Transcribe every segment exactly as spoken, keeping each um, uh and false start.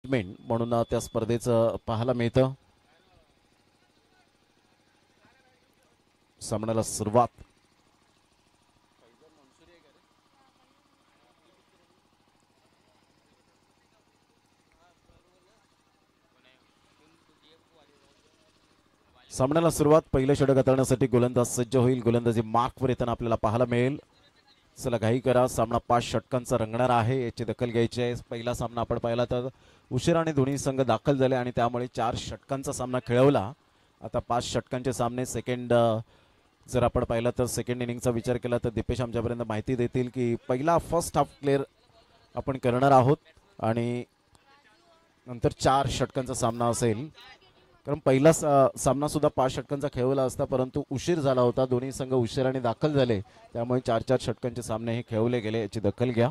म्हणून त्या स्पर्धेचं पाहायला मिळतं. सामन्याला सुरुवात सामन्याला सुरुवात पहिलं षटक हाताळण्यासाठी गोलंदाज सज्ज होईल. गोलंदाजी मार्कवर येताना आपल्याला पाहायला मिळेल. चला घाई करा, सामना पाच षटकांचा रंगणार आहे, याची दखल घ्यायची आहे. पहिला सामना आपण पाहिला तर उशिराने दोन्ही संघ दाखल झाले आणि त्यामुळे चार षटकांचा सामना खेळवला. आता पाच षटकांचे सामने. सेकंड जर आपण पाहिला तर सेकंड इनिंगचा विचार केला तर दीपेश आमच्यापर्यंत माहिती देतील की पहिला फर्स्ट हाफ क्लिअर आपण करणार आहोत आणि नंतर चार षटकांचा सामना असेल. कारण पहिला सामना सुद्धा पाच षटकांचा खेळवला असता, परंतु उशीर झाला होता, दोन्ही संघ उशिराने दाखल झाले, त्यामुळे चार चार षटकांचे सामने हे खेळवले गेले, याची दखल घ्या.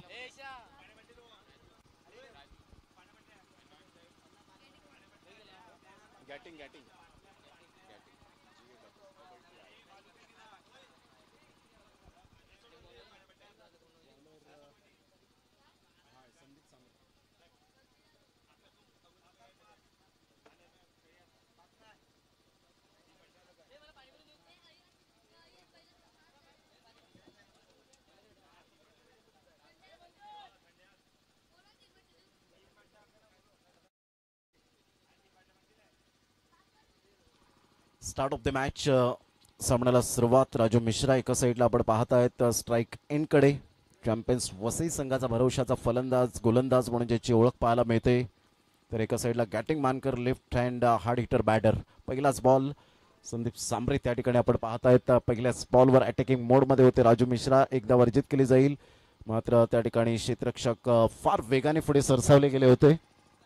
Start of the match. सामन्याला सुरुवात. राजू मिश्रा एका साईडला आपण पाहत आहेत स्ट्राईक एंडकडे. चॅम्पियन्स वसई संघाचा भरवशाचा फलंदाज गोलंदाज म्हणून ज्याची ओळख पाहायला मिळते. तर एका साईडला Gatting Mankar left hand hard hitter batter. पहिलाच बॉल संदीप सांबरे त्या ठिकाणी आपण पाहत आहेत. पहिल्याच बॉलवर अटॅकिंग मोडमध्ये होते राजू मिश्रा. एकदा वर्जित केली जाईल, मात्र त्या ठिकाणी क्षेत्ररक्षक फार वेगाने पुढे सरसावले गेले होते.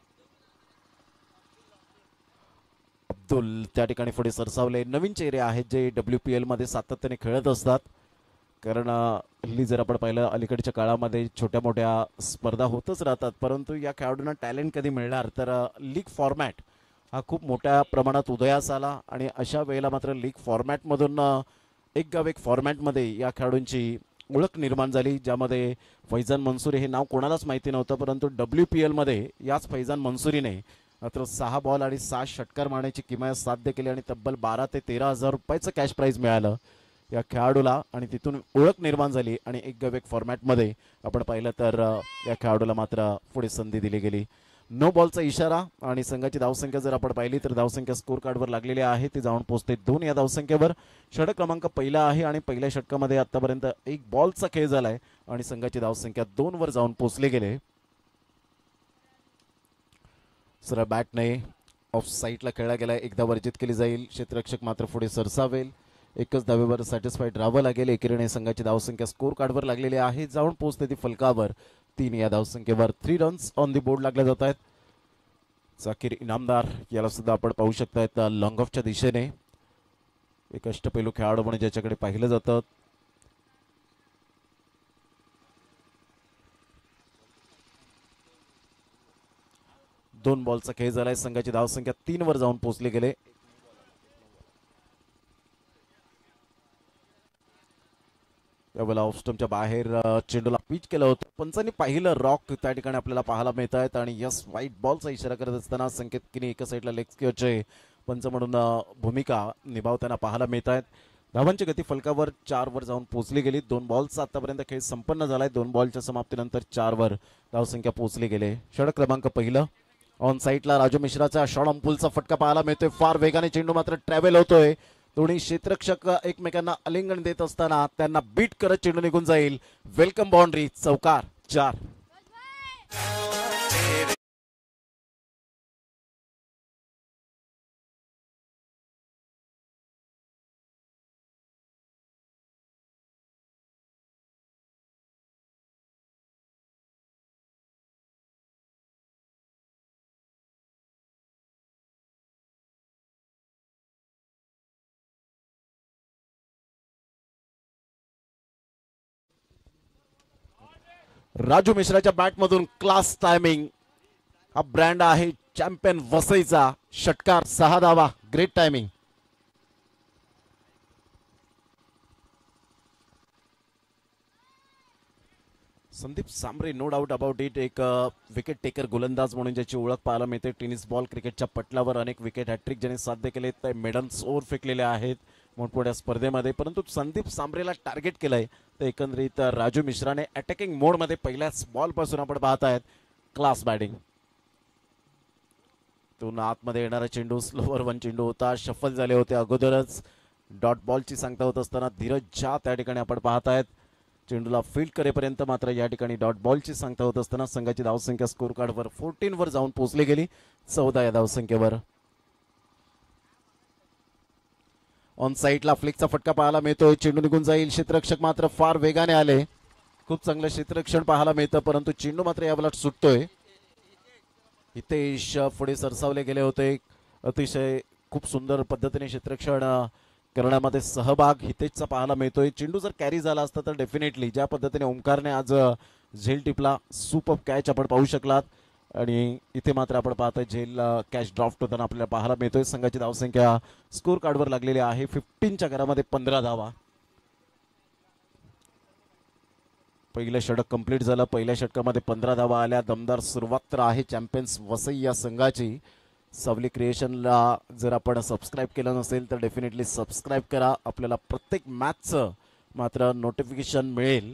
अब्दुल त्या ठिकाणी पुढे सरसावले. नवीन चेहरे आहेत जे डब्ल्यू पी एलमध्ये सातत्याने खेळत असतात, कारण हल्ली जर आपण पाहिलं अलीकडच्या काळामध्ये छोट्या मोठ्या स्पर्धा होतच राहतात, परंतु या खेळाडूंना टॅलेंट कधी मिळणार. तर लीग फॉर्मॅट हा खूप मोठ्या प्रमाणात उदयास आला आणि अशा वेळेला मात्र लीग फॉर्मॅटमधून एक गाव एक फॉर्मॅटमध्ये या खेळाडूंची ओळख निर्माण झाली, ज्यामध्ये फैजान मंसुरी हे नाव कोणालाच माहिती नव्हतं, परंतु डब्ल्यू पी एलमध्ये याच फैजान मंसुरीने मात्र सहा बॉल आणि सहा षटकार मारण्याची किमयात साध्य केली आणि तब्बल बारा ते तेरा हजार रुपयाचं कॅश प्राईज मिळालं या खेळाडूला आणि तिथून ओळख निर्माण झाली. आणि एक गव एक फॉर्मॅटमध्ये आपण पाहिलं तर या खेळाडूला मात्र पुढे संधी दिली गेली. नो बॉलचा इशारा आणि संघाची धावसंख्या जर आपण पाहिली तर धावसंख्या स्कोर कार्डवर लागलेली आहे, ती जाऊन पोहोचते दोन या धावसंख्येवर. षटक क्रमांक पहिला आहे आणि पहिल्या षटकामध्ये आतापर्यंत एक बॉलचा खेळ झालाय आणि संघाची धावसंख्या दोन वर जाऊन पोहोचले गेले. सरळ बॅटने ऑफ साईडला खेळला गेलाय, एकदा वर्जित केली जाईल. क्षेत्ररक्षक मात्र पुढे सरसावेल. एकच धावेवर सॅटिस्फाईड राहावं लागेल. एकेरीने संघाची धावसंख्या स्कोर कार्डवर लागलेली आहे, जाऊन पोहोचते ती फलकावर. तीन या धावसंख्येवर three runs on the board लागले जात आहेत. जाकीर इनामदार याला सुद्धा आपण पाहू शकतायत लॉंग ऑफच्या दिशेने. एक अष्टपैलू खेळाडू म्हणून ज्याच्याकडे पाहिलं जातं. दोन बॉलचा खेळ झालाय. संघाची धावसंख्या तीन वर जाऊन पोहोचले गेले. त्यावेळेला ऑफ स्टंपच्या बाहेर चेंडूला पिच केलं होतं. पंचांनी पाहिलं रॉक त्या ठिकाणी आपल्याला पाहायला मिळत आहेत आणि यस व्हाईट बॉलचा इशारा करत असताना संकेत किनी एका साईडला लेग स्क्वेअरचे पंच म्हणून भूमिका निभावताना पाहायला मिळत आहेत. धावांची गती फलकावर चार वर जाऊन पोहोचली गेली. दोन बॉलचा आतापर्यंत खेळ संपन्न झालाय. दोन बॉलच्या समाप्तीनंतर चार वर धावसंख्या पोहोचली गेले. षटक क्रमांक पहिलं. ऑन साईडला राजू मिश्राचा शॉर्ट अंपुलचा फटका पाहायला मिळतोय. फार वेगाने चेंडू मात्र ट्रॅव्हल होतोय. दोन्ही क्षेत्ररक्षक एकमेकांना आलिंगन देत असताना त्यांना बीट करत चेंडू निघून जाईल. Welcome boundary. चौकार चार. राजू मिश्राच्या बॅटमधून क्लास टायमिंग. हा ब्रँड आहे चॅम्पियन वसईचा. षटकार सहा धावा. Great timing. Sandeep Sambare, no doubt about it, एक विकेट टेकर गोलंदाज म्हणून ज्याची ओळख पाहायला मिळते. टेनिस बॉल क्रिकेटच्या पटलावर अनेक विकेट हॅट्रिक ज्याने साध्य केले, ते मेडल्स ओव्हर फेकलेले आहेत मोठमोठ्या स्पर्धेमध्ये. परंतु संदीप सांबरेला टार्गेट केलंय तर एकंदरीत राजू मिश्राने अटॅकिंग मोडमध्ये पहिल्याच बॉलपासून आपण पाहत आहेत क्लास बॅटिंग. तो आतमध्ये येणारा चेंडू स्लोवर वन चेंडू होता, शफल झाले होते अगोदरच. डॉट बॉलची सांगता होत असताना धीरज झा त्या ठिकाणी आपण पाहत आहेत. चेंडूला फील्ड करेपर्यंत मात्र या ठिकाणी डॉट बॉलची सांगता होत असताना संघाची धावसंख्या स्कोर कार्डवर फोर्टीन वर जाऊन पोहोचली गेली, चौदा या धावसंख्येवर. ऑन साईडला फ्लिकचा फटका पाहायला मिळतोय, चेंडू निघून जाईल. क्षेत्ररक्षक मात्र फार वेगाने आले, खूप चांगलं क्षेत्ररक्षण पाहायला मिळतं, परंतु चेंडू मात्र यावेळेला सुटतोय. हितेश पुढे सरसावले गेले होते, अतिशय खूप सुंदर पद्धतीने क्षेत्ररक्षण करण्यामध्ये सहभाग हितेशचा पाहायला मिळतोय. चेंडू जर कॅरी झाला असता तर डेफिनेटली ज्या पद्धतीने ओंकारने आज झेल टिपला, सुपर कॅच आपण पाहू शकलात. आणि इथे मात्र आपण पाहतोय झेल कॅच ड्राफ्ट होताना आपल्याला पाहायला मिळतोय. संघाची धावसंख्या स्कोर कार्डवर लागलेली आहे फिफ्टीनच्या घरामध्ये पंधरा धावा. पहिलं षटक कंप्लीट झालं, पहिल्या षटकामध्ये पंधरा धावा आल्या. दमदार सुरुवात तर आहे चॅम्पियन्स वसई या संघाची. सावली क्रिएशनला जर आपण सबस्क्राईब केलं नसेल तर डेफिनेटली सबस्क्राईब करा, आपल्याला प्रत्येक मॅचचं मात्र नोटिफिकेशन मिळेल.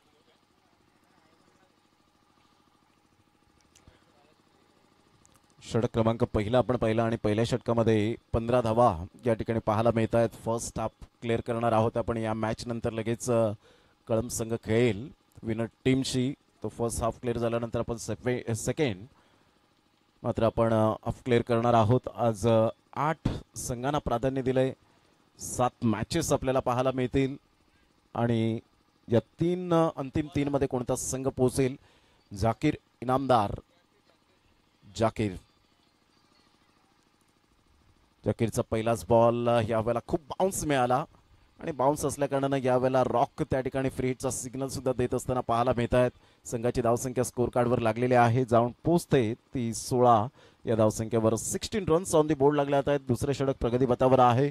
षटक क्रमांक पहिला आपण पाहिला आणि पहिल्या षटकामध्ये पंधरा धावा या ठिकाणी पाहायला मिळत आहेत. फर्स्ट हाफ क्लिअर करणार आहोत आपण या मॅच नंतर. लगेच कळंब संघ खेळेल विनर टीमशी. तो फर्स्ट हाफ क्लिअर झाल्यानंतर आपण सेकंड मात्र आपण हाफ क्लिअर करणार आहोत. आज आठ संघांना प्राधान्य दिलंय, सात मॅचेस आपल्याला पाहायला मिळतील आणि या तीन अंतिम तीन मध्ये कोणता संघ पोहोचेल. जाकीर इनामदार, जाकीर जाकीरचा पहिलाच बॉल यावेळेला खूप बाउन्स मिळाला आणि बाउन्स असल्या कारणानं यावेळेला रॉक त्या ठिकाणी फ्री हिटचा सिग्नल सुद्धा देत असताना पाहायला मिळत आहेत. संघाची धावसंख्या स्कोर कार्डवर लागलेली आहे, जाऊन पोचते ती सोळा या धावसंख्येवर. Sixteen runs on the board लागले आहेत. दुसरे षटक प्रगतीपथावर आहे.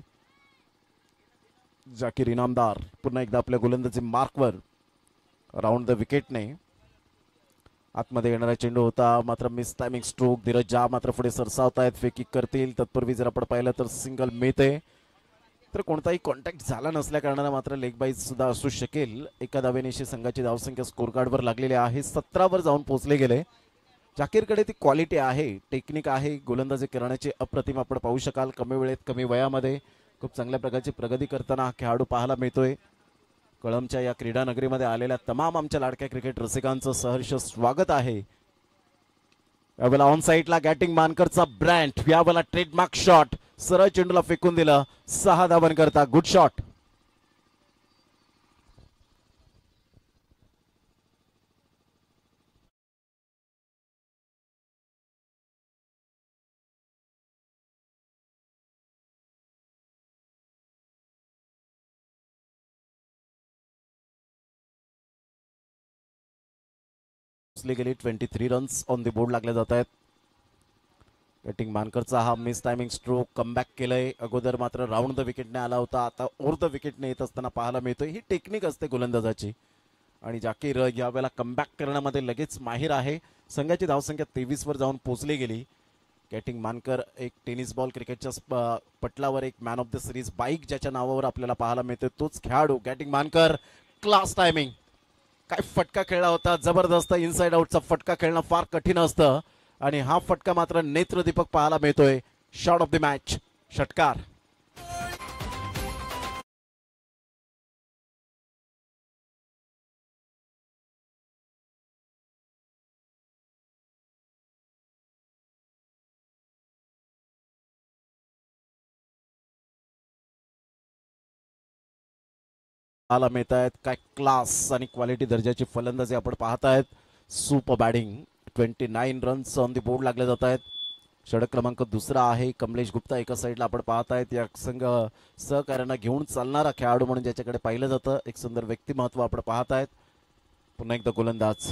जाकीर इनामदार पुन्हा एकदा आपल्या गोलंदाजी मार्कवर राऊंड द विकेटने. आतमध्ये येणारा चेंडू होता मात्र miss timing stroke. Dheeraj Jha मात्र पुढे सरसावत आहेत, फ्री किक करतील. तत्पूर्वी जर आपण पाहिलं तर सिंगल मिळते, तर कोणताही कॉन्टॅक्ट झाला नसल्या कारणानं मात्र लेग बाईज सुद्धा असू शकेल. एका धावेनिशी संघाची धावसंख्या स्कोर कार्डवर लागलेली आहे, सतरावर जाऊन पोहोचले गेले. जाकीरकडे ती क्वालिटी आहे, टेक्निक आहे, गोलंदाजी करण्याची अप्रतिम आपण पाहू शकाल. कमी वेळेत कमी वयामध्ये खूप चांगल्या प्रकारची प्रगती करताना हा खेळाडू पाहायला मिळतोय. कळंबच्या या क्रीडा नगरीमध्ये आलेल्या तमाम आमच्या लाडक्या क्रिकेट रसिकांचं सहर्ष स्वागत आहे. यावेळेला ऑन साईडला गॅटिंग मानकरचा ब्रँड, यावेळेला ट्रेडमार्क शॉट, सरळ चेंडूला फेकून दिलं, सहा धावन करता. Good shot. गेली twenty three runs on the board लागले जात आहेत. बॅटिंग मानकरचा हा मिस टायमिंग स्ट्रोक कमबॅक केलंय. अगोदर मात्र राऊंड द विकेटने आला होता, आता ओव्हर द विकेटने येत असताना पाहायला मिळतोय. ही टेक्निक असते गोलंदाजाची आणि जाकीर यावेळेला कमबॅक करण्यामध्ये लगेच माहीर आहे. संघाची धावसंख्या तेवीस वर जाऊन पोहोचली गेली. बॅटिंग मानकर एक टेनिस बॉल क्रिकेटच्या पटलावर एक man of the series bike ज्याच्या नावावर आपल्याला पाहायला मिळतोय तोच खेळाडू बॅटिंग मानकर. क्लास टायमिंग, काय फटका खेळला होता, जबरदस्त. इनसाइड आउटचा फटका खेळणं फार कठीण असतं आणि हा फटका मात्र नेत्रदीपक पाहायला मिळतोय. शॉट ऑफ द मॅच, षटकार. पाहायला मिळत आहेत काय क्लास आणि क्वालिटी दर्जाची फलंदाजी आपण पाहत आहेत. Super batting, twenty nine runs on the board लागले जात आहेत. षटक क्रमांक दुसरा आहे. कमलेश गुप्ता एका साईडला आपण पाहत आहेत. या संघ सहकार्यांना घेऊन चालणारा खेळाडू म्हणून ज्याच्याकडे पाहिलं जातं, एक सुंदर व्यक्तिमत्व आपण पाहत आहेत. पुन्हा एकदा गोलंदाज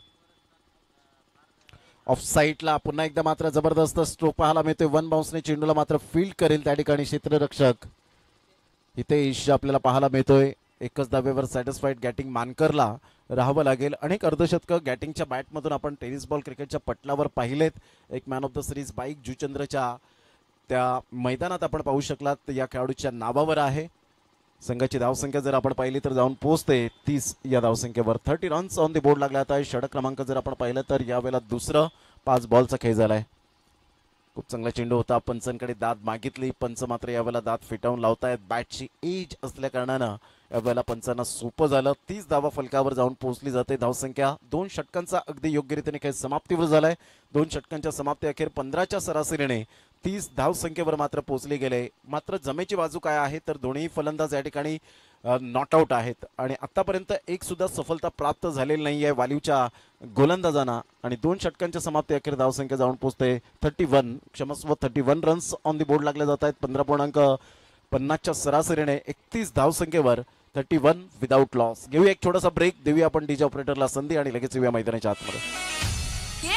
ऑफ साईडला, पुन्हा एकदा मात्र जबरदस्त स्ट्रोक पाहायला मिळतोय. वन बाउन्सने चेंडूला मात्र फील्ड करेल त्या ठिकाणी क्षेत्ररक्षक हितेश आपल्याला पाहायला मिळतोय. एकच धाब्यावर सॅटिस्फाईड गॅटिंग मानकरला राहावं लागेल. अनेक अर्धशतकं गॅटिंगच्या बॅटमधून आपण टेनिस बॉल क्रिकेटच्या पटलावर पाहिलेत. एक man of the series bike जुचंद्रच्या त्या मैदानात आपण पाहू शकलात. या खेळाडूच्या नावावर आहे. संघाची धावसंख्या जर आपण पाहिली तर जाऊन पोहोचते तीस या धावसंख्येवर. Thirty runs on the board लागला आहे. षटक क्रमांक जर आपण पाहिलं तर यावेळेला दुसरं पाच बॉलचा खेळ झालाय. खूप चांगला चेंडू होता. पंचांकडे दाद मागितली. पंच मात्र यावेळेला दाद फिटावून लावतायत. बॅटची एज असल्या कारणानं यावेळेला पंचांना सोपं झालं. तीस धावा फलकावर जाऊन पोहोचली जाते. धावसंख्या दोन षटकांचा अगदी योग्य रीतीने खेळ समाप्तीवर झालाय. दोन षटकांच्या समाप्ती अखेर पंधराच्या सरासरीने तीस धावसंख्येवर मात्र पोहोचले गेले. मात्र जमेची बाजू काय आहे तर दोन्ही फलंदाज या ठिकाणी नॉट आउट आहेत आणि आतापर्यंत एक सुद्धा सफलता प्राप्त झालेली नाही आहे वालीवच्या गोलंदाजांना. आणि दोन षटकांच्या समाप्ती अखेर धावसंख्या जाऊन पोहोचते थर्टी वन क्षमस्व thirty one runs on the board लागले जात आहेत. पंधरा पूर्णांक पन्नासच्या सरासरीने एकतीस धावसंख्येवर थर्टी वन विदाऊट लॉस. घेऊया एक छोटासा ब्रेक. देऊया आपण डीजे ऑपरेटरला संधी आणि लगेच येऊया मैदानाच्या आतमध्ये.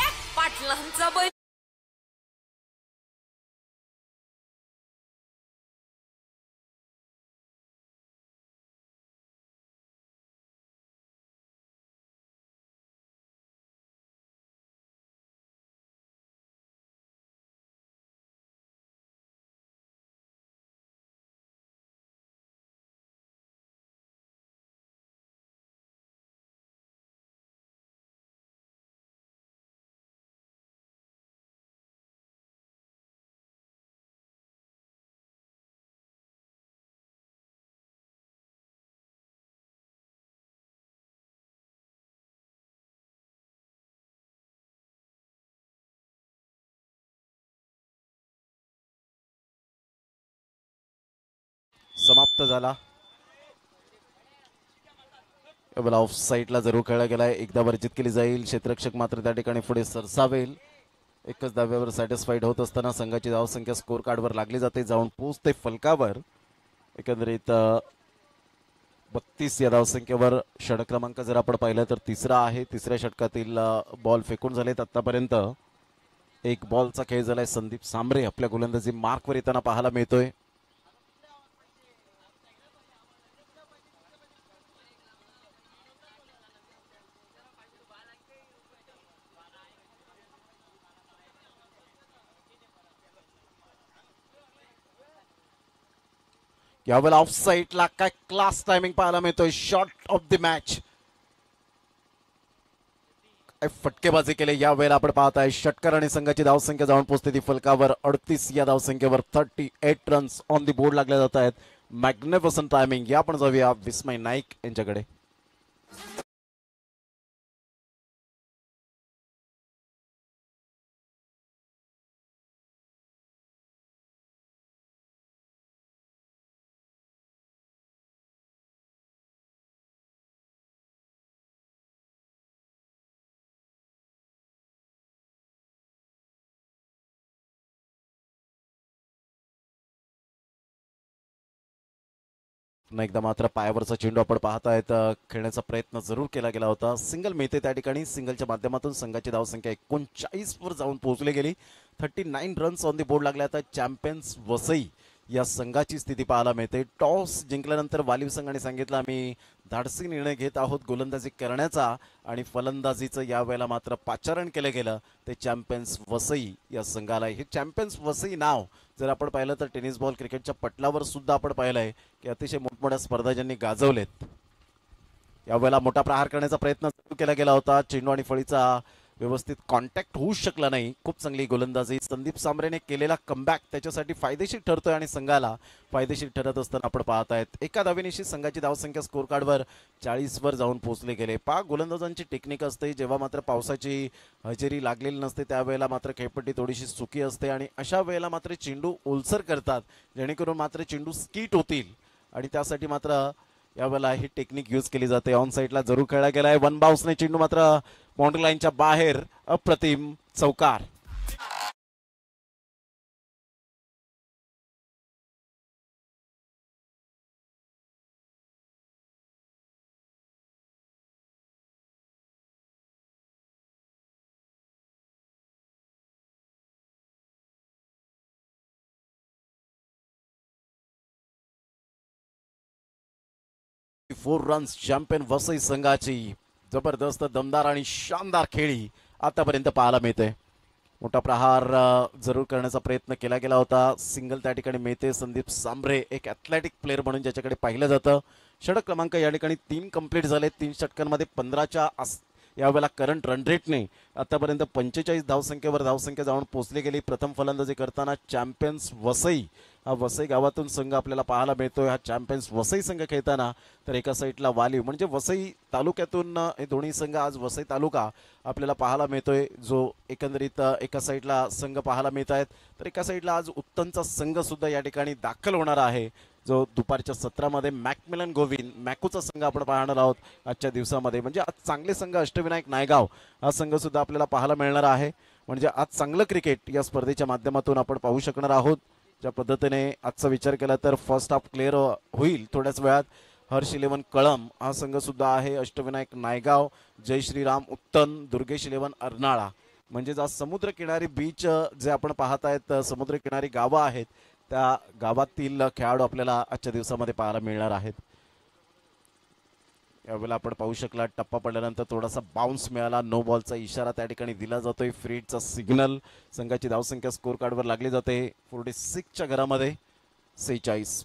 समाप्त झाला. ऑफ साईडला जरूर खेळला गेलाय. एकदा वर्जित केली जाईल. क्षेत्ररक्षक मात्र त्या ठिकाणी पुढे सरसावेल. एकच धाव्यावर सॅटिस्फाईड होत असताना संघाची धावसंख्या स्कोर कार्डवर लागली जाते. जाऊन पोहोचते फलकावर एकंदरीत बत्तीस या धावसंख्येवर. षटक क्रमांक जर आपण पाहिलं तर तिसरा आहे. तिसऱ्या षटकातील बॉल फेकून झालेत आतापर्यंत. एक बॉलचा खेळ झालाय. संदीप सांबरे आपल्या गोलंदाजी मार्कवर येताना पाहायला मिळतोय. यावेळेला ऑफ साईडला काय क्लास टायमिंग पाहायला मिळतोय. शॉट ऑफ द मॅच फटकेबाजी केले. या वेळेला आपण पाहत आहे षटकार आणि संघाची धावसंख्या जाऊन पोहोचते ती फलकावर. अडतीस या धावसंख्येवर thirty eight runs on the board लागले जात आहेत. Magnificent timing. या आपण जाऊया विस्मय नाईक यांच्याकडे. एकदा मात्र पायावरचा चेंडू आपण पाहतायत. खेळण्याचा प्रयत्न जरूर केला गेला होता. सिंगल मिळते त्या ठिकाणी. सिंगलच्या माध्यमातून संघाची धावसंख्या एकोणचाळीस वर जाऊन पोहोचली गेली. Thirty nine runs on the board लागले. आता चॅम्पियन्स वसई या संघाची स्थिती पाहायला मिळते. टॉस जिंकल्यानंतर वालीव संघाने सांगितलं आम्ही धाडसी निर्णय घेत आहोत गोलंदाजी करण्याचा आणि फलंदाजीचं यावेळेला मात्र पाचारण केलं गेलं ते चॅम्पियन्स वसई या संघाला. हे चॅम्पियन्स वसई नाव जर आपण पाहिलं तर टेनिस बॉल क्रिकेटच्या पटलावर सुद्धा आपण पाहिलंय की अतिशय मोठमोठ्या स्पर्धा ज्यांनी गाजवलेत. यावेळेला मोठा प्रहार करण्याचा प्रयत्न केला गेला होता. चेंडू आणि फळीचा व्यवस्थित कॉन्टॅक्ट होऊ शकला नाही. खूप चांगली गोलंदाजी संदीप सांबरेने केलेला कमबॅक त्याच्यासाठी फायदेशीर ठरतोय आणि संघाला फायदेशीर ठरत असताना आपण पाहत आहेत. एका धावेनिशी संघाची धावसंख्या स्कोर कार्डवर चाळीस वर जाऊन पोहोचले गेले. पा गोलंदाजांची टेक्निक असते. जेव्हा मात्र पावसाची हजेरी लागलेली नसते त्यावेळेला मात्र खेळपट्टी थोडीशी सुकी असते आणि अशा वेळेला मात्र चेंडू ओलसर करतात जेणेकरून मात्र चेंडू स्कीट होतील आणि त्यासाठी मात्र यावेळेला ही टेक्निक यूज केली जाते. ऑन साईडला जरूर खेळला गेलाय. वन बाउन्सने चेंडू मात्र बाउंड्री लाईनच्या बाहेर. अप्रतिम चौकार. फोर रन्स चॅम्पियन वसई संघाची जबरदस्त दमदार आणि शानदार खेळी आतापर्यंत पाहायला मिळते. मोठा प्रहार अ, जरूर करण्याचा प्रयत्न केला गेला होता. सिंगल त्या ठिकाणी मिळते. संदीप सांभरे एक ॲथलेटिक प्लेअर म्हणून ज्याच्याकडे पाहिलं जातं. षटक क्रमांक या ठिकाणी तीन कंप्लीट झाले. तीन षटकांमध्ये पंधराच्या आस यावेळेला करंट रन रेटने आतापर्यंत पंचेचाळीस धावसंख्येवर धावसंख्या जाऊन पोहोचली गेली. प्रथम फलंदाजी करताना चॅम्पियन्स वसई हा वसई गावातून संघ आपल्याला पाहायला मिळतोय. हा चॅम्पियन्स वसई संघ खेळताना तर एका साईडला वालीव म्हणजे वसई तालुक्यातून अ, हे दोन्ही संघ आज वसई तालुका आपल्याला पाहायला मिळतोय, जो एकंदरीत अ, एका साईडला संघ पाहायला मिळत आहेत. तर एका साईडला आज उत्तनचा संघ सुद्धा या ठिकाणी दाखल होणार आहे, जो दुपारच्या सत्रामध्ये मॅकमिलन गोविंद मॅकूचा संघ आपण पाहणार आहोत आजच्या दिवसामध्ये. म्हणजे आज चांगले संघ अष्टविनायक नायगाव हा संघ सुद्धा आपल्याला पाहायला मिळणार आहे. म्हणजे आज चांगलं क्रिकेट या स्पर्धेच्या माध्यमातून आपण पाहू शकणार आहोत. ज्या पद्धतीने आजचा विचार केला तर फर्स्ट हाफ क्लिअर होईल थोड्याच वेळात. हर्ष इलेव्हन कळम हा संघ सुद्धा आहे. अष्टविनायक नायगाव, जय श्रीराम उत्तन, दुर्गेश इलेव्हन अर्नाळा. म्हणजे आज समुद्रकिनारी बीच जे आपण पाहत आहेत, समुद्रकिनारी गावं आहेत, त्या गावातील खेळाडू आपल्याला आजच्या दिवसामध्ये पाहायला मिळणार आहेत. यावेळेला आपण पाहू शकला टप्पा पडल्यानंतर थोडासा बाउन्स मिळाला. नो बॉलचा इशारा त्या ठिकाणी दिला जातोय. फ्रीडचा सिग्नल. संघाची धावसंख्या स्कोर कार्डवर लागली जाते फोर्टी सिक्सच्या घरामध्ये सेहेचाळीस.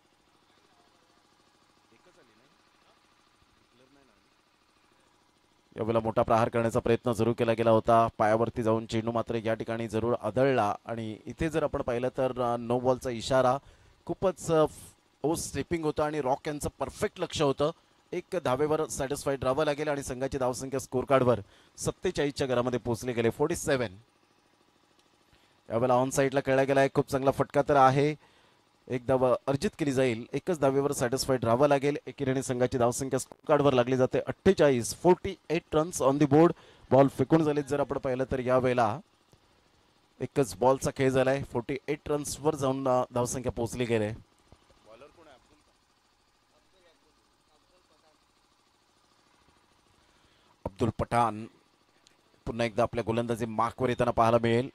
यावेळेला मोठा प्रहार करण्याचा प्रयत्न जरूर केला गेला होता. पायावरती जाऊन चेंडू मात्र या ठिकाणी जरूर आदळला आणि इथे जर आपण पाहिलं तर अ, नो बॉलचा इशारा खूपच अ, ओ स्टेपिंग होतं आणि रॉक यांचं परफेक्ट लक्ष होतं. एक धावेवर सॅटिस्फाईड राहावं लागेल आणि संघाची धावसंख्या स्कोर कार्डवर सत्तेचाळीसच्या घरामध्ये पोहोचले गेले फोर्टी सेव्हन. यावेळेला ऑन साईडला खेळला गेला आहे. खूप चांगला फटका तर आहे. एक धाव अर्जित केली जाईल. एकच धावेवर सॅटिस्फाईड राहावं लागेल. एकीने संघाची धावसंख्या स्कोर कार्डवर लागली जाते अठ्ठेचाळीस. Forty eight runs on the board. Ball फेकून झालेत जर आपण पाहिलं तर यावेळेला एकच बॉलचा खेळ झालाय. फोर्टी एट रन्सवर जाऊन अ, धावसंख्या पोहोचली गेले. अब्दुल पठाण पुन्हा एकदा आपल्या गोलंदाजी मार्कवर येताना पाहायला मिळेल.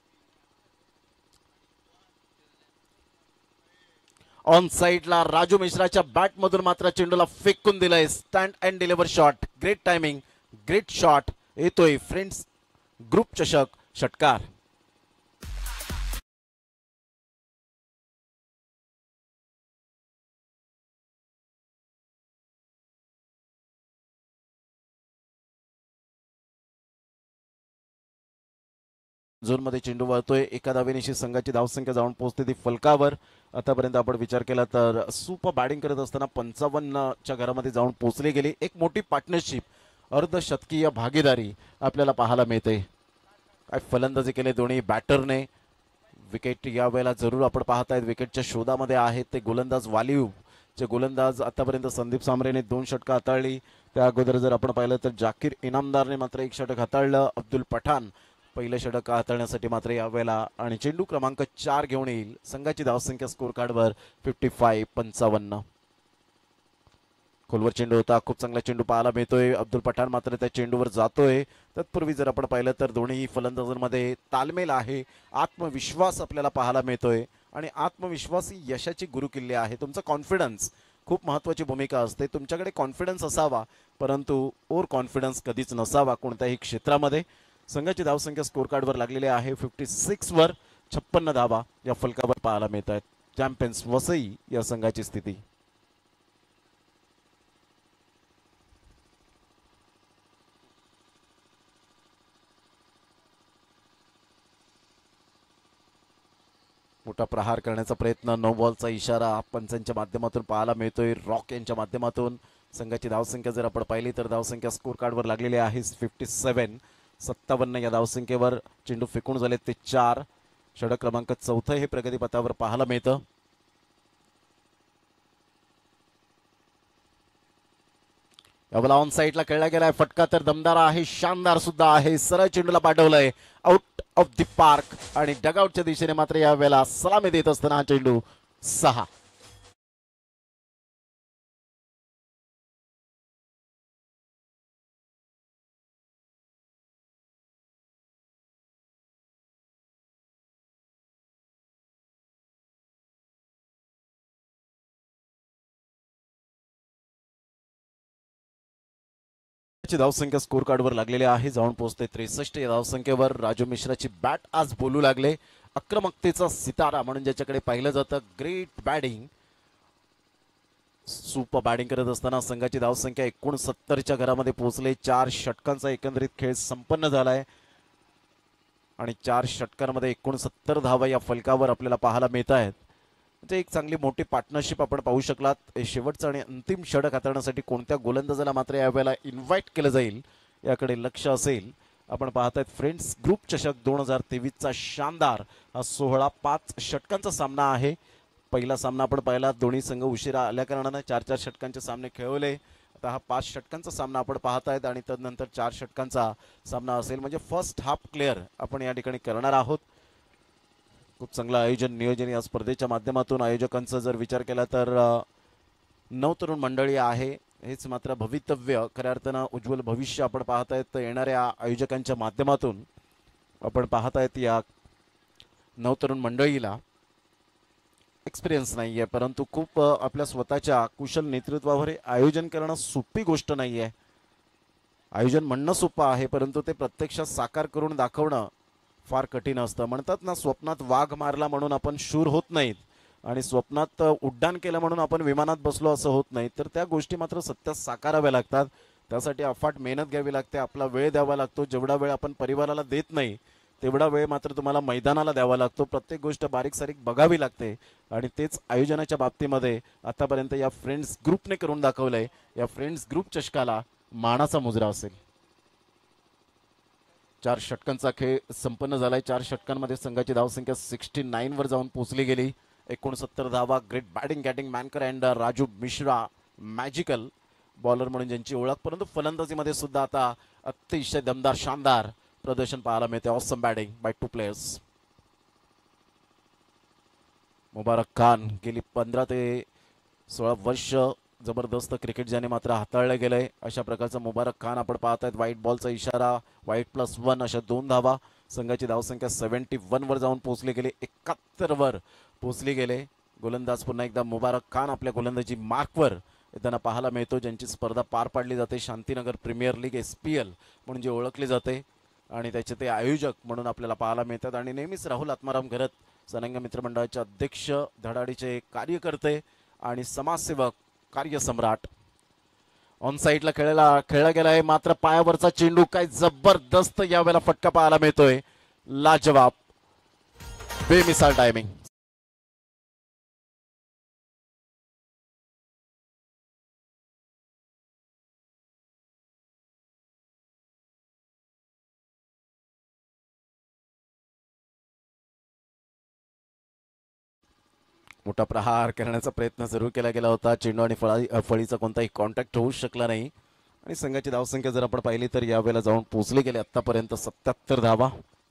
ऑन साईडला राजू मिश्राच्या बॅटमधून मात्र चेंडूला फेकून दिलंय. Stand and deliver shot. Great timing, great shot. येतोय फ्रेंड्स ग्रुप चषक षटकार. झोनमध्ये चेंडू वळतोय. एका धावेनिशी संघाची धावसंख्या जाऊन पोहोचते ती फलकावर. आतापर्यंत आपण विचार केला तर सुपर बॅटिंग करत असताना पंचावन्नच्या घरामध्ये जाऊन पोहोचली गेली. एक मोठी पार्टनरशिप अर्धशतकीय भागीदारी आपल्याला पाहायला मिळते. काय फलंदाजी केले दोन्ही बॅटरने. विकेट या वेळेला जरूर आपण पाहत आहेत विकेटच्या शोधामध्ये आहेत ते गोलंदाज वालिव. चे गोलंदाज आतापर्यंत संदीप सांभरेने दोन षटकं हाताळली. त्या अगोदर जर आपण पाहिलं तर जाकीर इनामदारने मात्र एक षटक हाताळलं. अब्दुल पठाण पहिलं षटक हाताळण्यासाठी मात्र यावेळेला आणि चेंडू क्रमांक चार घेऊन येईल. संघाची धावसंख्या स्कोर कार्डवर फिफ्टी फाईव्ह पंचावन्न. खोलवर चेंडू होता. खूप चांगला चेंडू पाहायला मिळतोय. अब्दुल पठाण मात्र त्या चेंडूवर जातोय. तत्पूर्वी जर आपण पाहिलं तर दोन्ही फलंदाजांमध्ये तालमेल आहे. आत्मविश्वास आपल्याला पाहायला मिळतोय आणि आत्मविश्वास ही यशाची गुरुकिल्ली आहे. तुमचा कॉन्फिडन्स खूप महत्त्वाची भूमिका असते. तुमच्याकडे कॉन्फिडन्स असावा, परंतु ओव्हर कॉन्फिडन्स कधीच नसावा कोणत्याही क्षेत्रामध्ये. संघाची धावसंख्या स्कोर कार्डवर लागलेली आहे फिफ्टी सिक्सवर. छप्पन्न धावा या फलकावर पाहायला मिळत आहेत. चॅम्पियन्स वसई या संघाची स्थिती. मोठा प्रहार करण्याचा प्रयत्न. नो बॉलचा इशारा पंचांच्या माध्यमातून पाहायला मिळतोय. रॉक यांच्या माध्यमातून संघाची धावसंख्या जर आपण पाहिली तर धावसंख्या स्कोर कार्डवर लागलेली आहे फिफ्टी सेव्हन. सत्तावन्न या धावसंख्येवर चेंडू फेकून झाले ते चार. षटक क्रमांक चौथं हे प्रगतीपथावर पाहायला मिळतं. यावेळेला ऑन साईडला खेळला गेलाय. फटका तर दमदार आहे, शानदार सुद्धा आहे. सरळ चेंडूला पाठवलंय आउट ऑफ द पार्क आणि डगआउटच्या दिशेने मात्र यावेळेला सलामी देत असताना हा चेंडू सहा. ची धावसंख्या स्कोर कार्डवर लागलेली आहे, जाऊन पोहोचते त्रेसष्ट या धावसंख्येवर. राजू मिश्राची बॅट आज बोलू लागले. आक्रमकतेचा सितारा म्हणून ज्याच्याकडे पाहिलं जातं. ग्रेट बॅटिंग, सुपर बॅटिंग करत असताना संघाची धावसंख्या एकोणसत्तरच्या घरामध्ये पोहोचले. चार षटकांचा एकंदरीत खेळ संपन्न झालाय आणि चार षटकांमध्ये एकोणसत्तर धावा या फलकावर आपल्याला पाहायला मिळत आहेत. म्हणजे एक चांगली मोठी पार्टनरशिप आपण पाहू शकलात. शेवटचं आणि अंतिम षटक हाताळण्यासाठी कोणत्या गोलंदाजाला मात्र यावेळेला इन्व्हाइट केलं जाईल याकडे लक्ष असेल. आपण पाहत आहेत फ्रेंड्स ग्रुप चषक दोन हजार तेवीसचा शानदार हा सोहळा पाच षटकांचा सामना आहे. पहिला सामना आपण पाहिला, दोन्ही संघ उशिरा आल्या कारणानं चार चार षटकांचे सामने खेळवले. आता हा पाच षटकांचा सामना आपण पाहत आहेत आणि त्यानंतर चार षटकांचा सामना असेल. म्हणजे फर्स्ट हाफ क्लिअर आपण या ठिकाणी करणार आहोत. खूप चांगलं आयोजन नियोजन या स्पर्धेच्या माध्यमातून. आयोजकांचा जर विचार केला तर नवतरुण मंडळी आहे, हेच मात्र भवितव्य खऱ्या अर्थानं उज्ज्वल भविष्य आपण पाहत आहेत. येणाऱ्या आयोजकांच्या माध्यमातून आपण पाहत आहेत या नवतरुण मंडळीला एक्सपिरियन्स नाही आहे, परंतु खूप आपल्या स्वतःच्या कुशल नेतृत्वावर हे आयोजन करणं सोपी गोष्ट नाही आहे. आयोजन म्हणणं सोपं आहे, परंतु ते प्रत्यक्षात साकार करून दाखवणं फार कठीण असतं. म्हणतात ना, स्वप्नात वाघ मारला म्हणून आपण शूर होत नाहीत आणि स्वप्नात उड्डाण केलं म्हणून आपण विमानात बसलो असं होत नाही. तर त्या गोष्टी मात्र सत्यात साकाराव्या लागतात. त्यासाठी अफाट मेहनत घ्यावी लागते, आपला वेळ द्यावा लागतो. जेवढा वेळ आपण परिवाराला देत नाही तेवढा वेळ मात्र तुम्हाला मैदानाला द्यावा लागतो. प्रत्येक गोष्ट बारीक सारीक बघावी लागते आणि तेच आयोजनाच्या बाबतीमध्ये आतापर्यंत या फ्रेंड्स ग्रुपने करून दाखवलंय. या फ्रेंड्स ग्रुप चषकाला मानाचा मुजरा असेल. चार षटकांचा खेळ संपन्न झालाय. चार षटकांमध्ये संघाची धावसंख्या सिक्स्टी नाईन वर जाऊन पोहोचली गेली. एकोणसत्तर धावा. Great batting Katting Mankar and Raju Mishra magical bowler म्हणून ज्यांची ओळख, परंतु फलंदाजीमध्ये सुद्धा आता अतिशय दमदार शानदार प्रदर्शन पाहायला मिळते. Awesome batting by two players. Mubarak Khan गेली पंधरा ते सोळा वर्ष जबरदस्त क्रिकेट ज्याने मात्र हाताळलं गेलंय, अशा प्रकारचा मुबारक खान आपण पाहत आहेत. व्हाईट बॉलचा इशारा, व्हाईट प्लस वन अशा दोन धावा. संघाची धावसंख्या सेव्हन्टी वन वर जाऊन पोहोचली गेली. एकाहत्तर वर पोहोचली गेले. गोलंदाज पुन्हा एकदा मुबारक खान आपल्या गोलंदाजी मार्कवर येताना पाहायला मिळतो, ज्यांची स्पर्धा पार पाडली जाते Shantinagar premier league S P L म्हणून जे ओळखले जाते आणि त्याचे ते आयोजक म्हणून आपल्याला पाहायला मिळतात. आणि नेहमीच राहुल आत्माराम घरत सनंग मित्रमंडळाचे अध्यक्ष, धडाडीचे कार्यकर्ते आणि समाजसेवक, कार्यसम्राट. ऑन साईडला खेळला खेळला गेला आहे, मात्र पायावरचा चेंडू काय जबरदस्त यावेळेला फटका पाहायला मिळतोय. लाजवाब, बेमिसाल टायमिंग. मोठा प्रहार करण्याचा प्रयत्न जरूर केला गेला होता. चेंडू आणि फळी फळीचा कोणताही कॉन्टॅक्ट होऊ शकला नाही आणि संघाची धावसंख्या जर आपण पाहिली तर यावेळेला जाऊन पोहोचले गेले आतापर्यंत सत्याहत्तर धावा.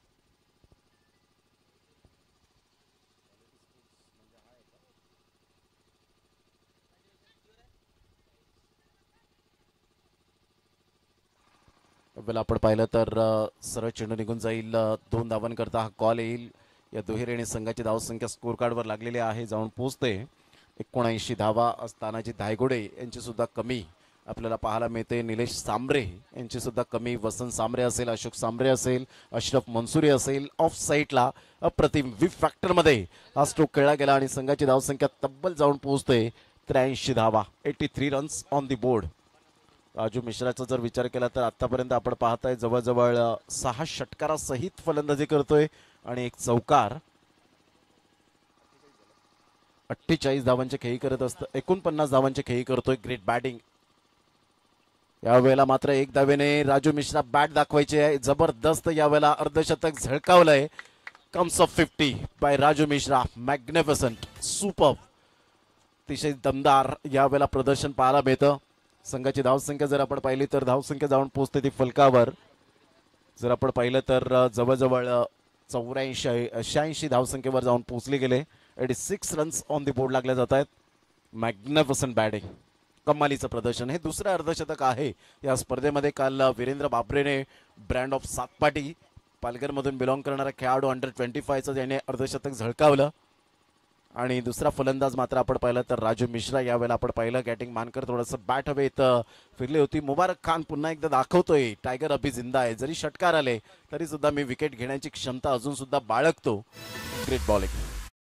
यावेळेला आपण पाहिलं तर सरळ चेंडू निघून जाईल. दोन धावांकरता हा कॉल येईल. या दुहेरीने संघाची धावसंख्या स्कोर कार्डवर लागलेली आहे, जाऊन पोहोचते एकोणऐंशी धावा. असतानाची धायगोडे यांची सुद्धा कमी आपल्याला पाहायला मिळते. निलेश सांबरे यांची सुद्धा कमी. वसंत सांबरे असेल, अशोक सांबरे असेल, अशरफ मनसुरी असेल. ऑफ साईडला अप्रतिम वी फॅक्टरमध्ये हा स्ट्रोक खेळला गेला आणि संघाची धावसंख्या तब्बल जाऊन पोहोचते त्र्याऐंशी धावा. Eighty three runs on the board. Raju मिश्राचा जर विचार केला तर आतापर्यंत आपण पाहताय जवळजवळ सहा षटकारासहित फलंदाजी करतोय आणि एक चौकार. अठ्ठेचाळीस धावांचे खेळी करत असतं, एकोणपन्नास धावांचे खेळी करतोय. Great batting. यावेळेला मात्र एक धावेने राजू मिश्रा बॅट दाखवायचे आहे. जबरदस्त यावेळेला अर्धशतक झळकावलंय. Comes of fifty by Raju Mishra. Magnificent, super, अतिशय दमदार यावेळेला प्रदर्शन पाहायला मिळतं. संघाची धावसंख्या जर आपण पाहिली तर धावसंख्या जाऊन पोहोचते ती फलकावर. जर आपण पाहिलं तर जवळजवळ चौऱ्याऐंशी शहाऐंशी धावसंख्येवर जाऊन पोहोचले गेले. Eighty six runs on the board लागले जात आहेत. मॅग्निफिसंट बॅटिंग, कमालीचं प्रदर्शन. हे दुसरं अर्धशतक आहे या स्पर्धेमध्ये. काल वीरेंद्र बाबरेने ब्रँड ऑफ सातपाटी पालघरमधून बिलॉंग करणारा खेळाडू अंडर ट्वेंटी फायचं त्याने अर्धशतक झळकावलं आणि दुसरा फलंदाज मात्र आपण पाहिलं तर राजू मिश्रा. यावेळेला आपण पाहिलं गॅटिंग मानकर थोडंसं बॅट हवेत फिरली होती. मुबारक खान पुन्हा एकदा दाखवतोय टायगर अभि जिंदा आहे. जरी षटकार आले तरी सुद्धा मी विकेट घेण्याची क्षमता अजून सुद्धा बाळगतो. Great bowling.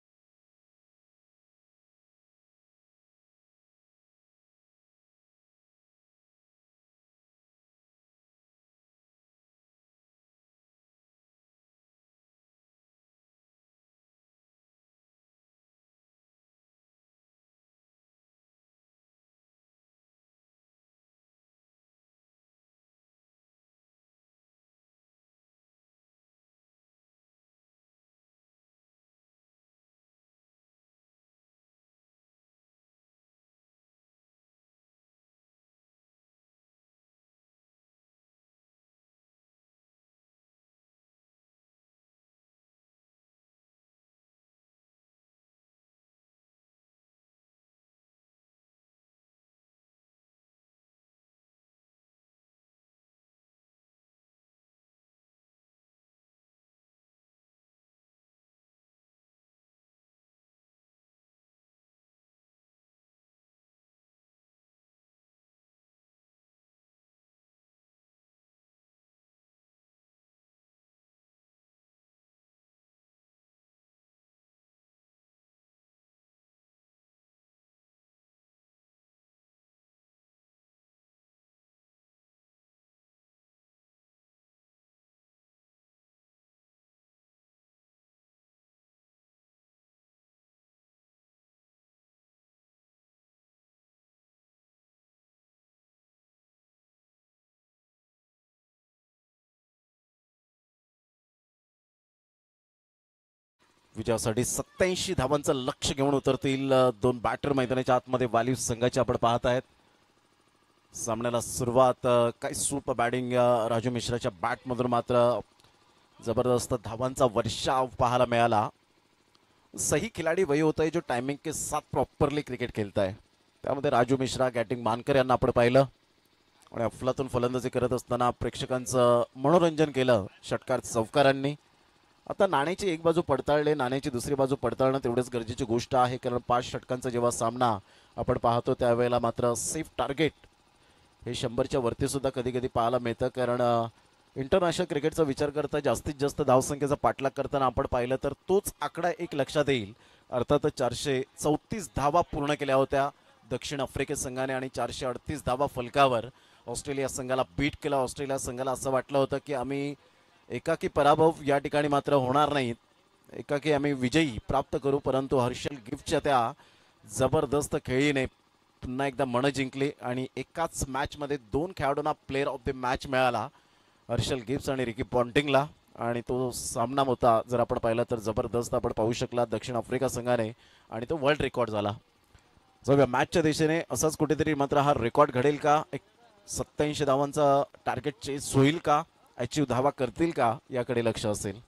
विजयासाठी सत्याऐंशी धावांचं लक्ष घेऊन उतरतील दोन बॅटर मैदानाच्या आतमध्ये वालीव संघाची आपण पाहत आहेत. सामन्याला सुरुवात काही सुपर बॅटिंग राजू मिश्राच्या बॅटमधून मात्र जबरदस्त धावांचा वर्षाव पाहायला मिळाला. सही खिलाडी वही होता है जो टाइमिंग के साथ प्रॉपरली क्रिकेट खेळता है. त्यामध्ये राजू मिश्रा गॅटिंग मानकर यांना आपण पाहिलं आणि अफलातून फलंदाजी करत असताना प्रेक्षकांचं मनोरंजन केलं षटकार चौकारांनी. आता नाण्याची एक बाजू पडताळले, नाण्याची दुसरी बाजू पडताळणं तेवढेच गरजेची गोष्ट आहे. कारण पाच षटकांचा जेव्हा सामना आपण पाहतो त्यावेळेला मात्र सेफ टार्गेट हे शंभरच्या वरती सुद्धा कधी कधी पाहायला मिळतं. कारण इंटरनॅशनल क्रिकेटचा विचार करता जास्तीत जास्त धावसंख्येचा पाठलाग करताना आपण पाहिलं तर तोच आकडा एक लक्षात येईल. अर्थातच चारशे चौतीस धावा पूर्ण केल्या होत्या दक्षिण आफ्रिका संघाने आणि चारशे अडतीस धावा फलकावर ऑस्ट्रेलिया संघाला बीट केला. ऑस्ट्रेलिया संघाला असं वाटलं होतं की आम्ही एकाकी पराभव या ठिकाणी मात्र होणार नाहीत, एकाकी आम्ही विजयी प्राप्त करू. परंतु हर्षल गिफ्टच्या त्या जबरदस्त खेळीने पुन्हा एकदा मन जिंकली आणि एकाच मॅचमध्ये दोन खेळाडूंना प्लेअर ऑफ द मॅच मिळाला, हर्षल गिफ्ट्स आणि रिकी पॉन्टिंगला. आणि तो सामना होता जर आपण पाहिला तर जबरदस्त आपण पाहू शकला दक्षिण आफ्रिका संघाने आणि तो वर्ल्ड रेकॉर्ड झाला. जो या मॅचच्या दिशेने असाच कुठेतरी मात्र हा रेकॉर्ड घडेल का, एक सत्याऐंशी धावांचा टार्गेट चेस होईल का, अचीव धावा करतील का याकडे लक्ष असेल.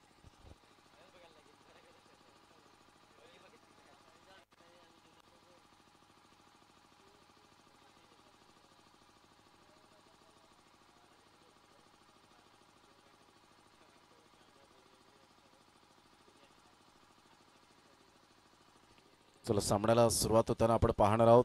चला सामन्याला सुरुवात होताना आपण पाहणार आहोत.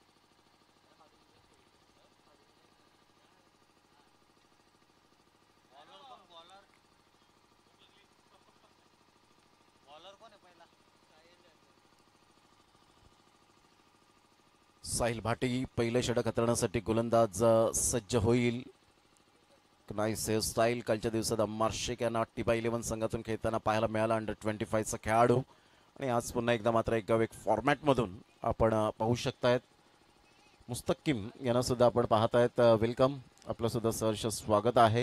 साहिल भाटी पहिले षटक हाताळण्यासाठी गोलंदाज सज्ज होईल. नाईस हेअर स्टाईल कालच्या दिवसात अम्मार शेख यांना टिबा इलेव्हन संघातून खेळताना पाहायला मिळाला. अंडर ट्वेंटी फायचा खेळाडू आणि आज पुन्हा एकदा मात्र एक एक फॉर्मॅटमधून आपण पाहू शकतायत. मुस्तकिम यांना सुद्धा आपण पाहतायत. वेलकम, आपलं सुद्धा सहर्ष स्वागत आहे.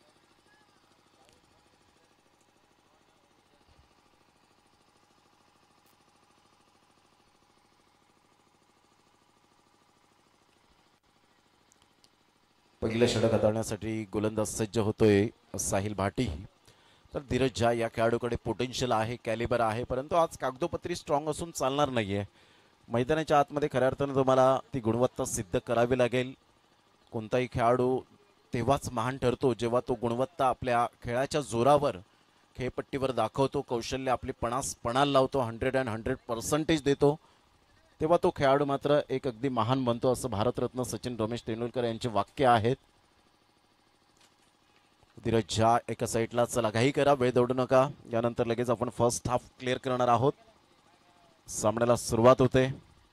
पहिलं षटक हाताळण्यासाठी गोलंदाज सज्ज होतोय साहिल भाटी. तर धीरज झा या खेळाडूकडे पोटेन्शियल आहे, कॅलिबर आहे, परंतु आज कागदोपत्री स्ट्रॉंग असून चालणार नाहीये. मैदानाच्या आतमध्ये खऱ्या अर्थानं तुम्हाला ती गुणवत्ता सिद्ध करावी लागेल. कोणताही खेळाडू तेव्हाच महान ठरतो जेव्हा तो गुणवत्ता आपल्या खेळाच्या जोरावर खेळपट्टीवर दाखवतो, कौशल्य आपली पणास पणाला लावतो, हंड्रेड अँड हंड्रेड पर्सेंटेज देतो, तेव्हा तो खेळाडू मात्र एक अगदी महान बनतो, असं भारतरत्न सचिन रमेश तेंडुलकर यांचे वाक्य आहेत. धीरज झा एका साईडला, चला घाई करा, वेळ दौडू नका, यानंतर लगेच आपण फर्स्ट हाफ क्लिअर करणार आहोत. सामन्याला सुरुवात होते.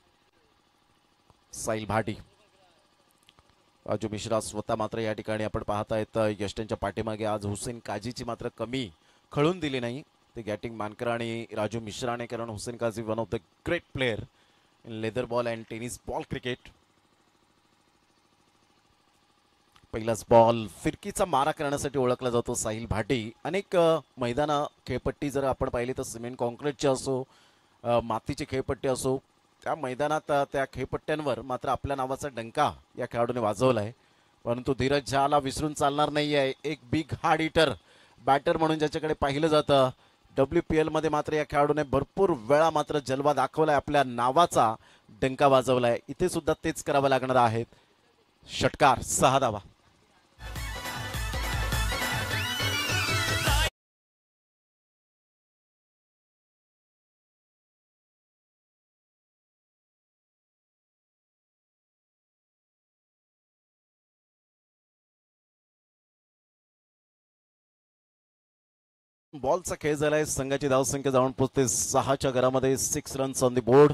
साहिल भाटी, राजू मिश्रा स्वतः मात्र या ठिकाणी आपण पाहतायत यष्टींच्या पाठीमागे. आज हुसेन काझीची मात्र कमी खळून दिली नाही, ते गॅटिंग मानकर आणि राजू मिश्राने, कारण Hussain Kazi one of the great player in leather ball and tennis ball cricket. पहिलाच बॉल फिरकीचा मारा करण्यासाठी ओळखला जातो साहिल भाटी. अनेक मैदानं खेळपट्टी जर आपण पाहिली तर सिमेंट कॉन्क्रीटची असो, मातीची खेळपट्टी असो, त्या मैदानात त्या खेळपट्ट्यांवर मात्र आपल्या नावाचा डंका या खेळाडूने वाजवला आहे. परंतु धीरज झाला विसरून चालणार नाही आहे. एक बिग हार्ड हिटर बॅटर म्हणून ज्याच्याकडे पाहिलं जातं, डब्ल्यू पी एलमध्ये मात्र या खेळाडूने भरपूर वेळा मात्र जलवा दाखवलाय, आपल्या नावाचा डंका वाजवलाय. इथे सुद्धा तेच करावं लागणार आहेत. षटकार, सहा धावा. बॉलचा खेळ झालाय. संघाची धावसंख्या जाऊन पोहोचते सहाच्या घरामध्ये. Six runs on the board.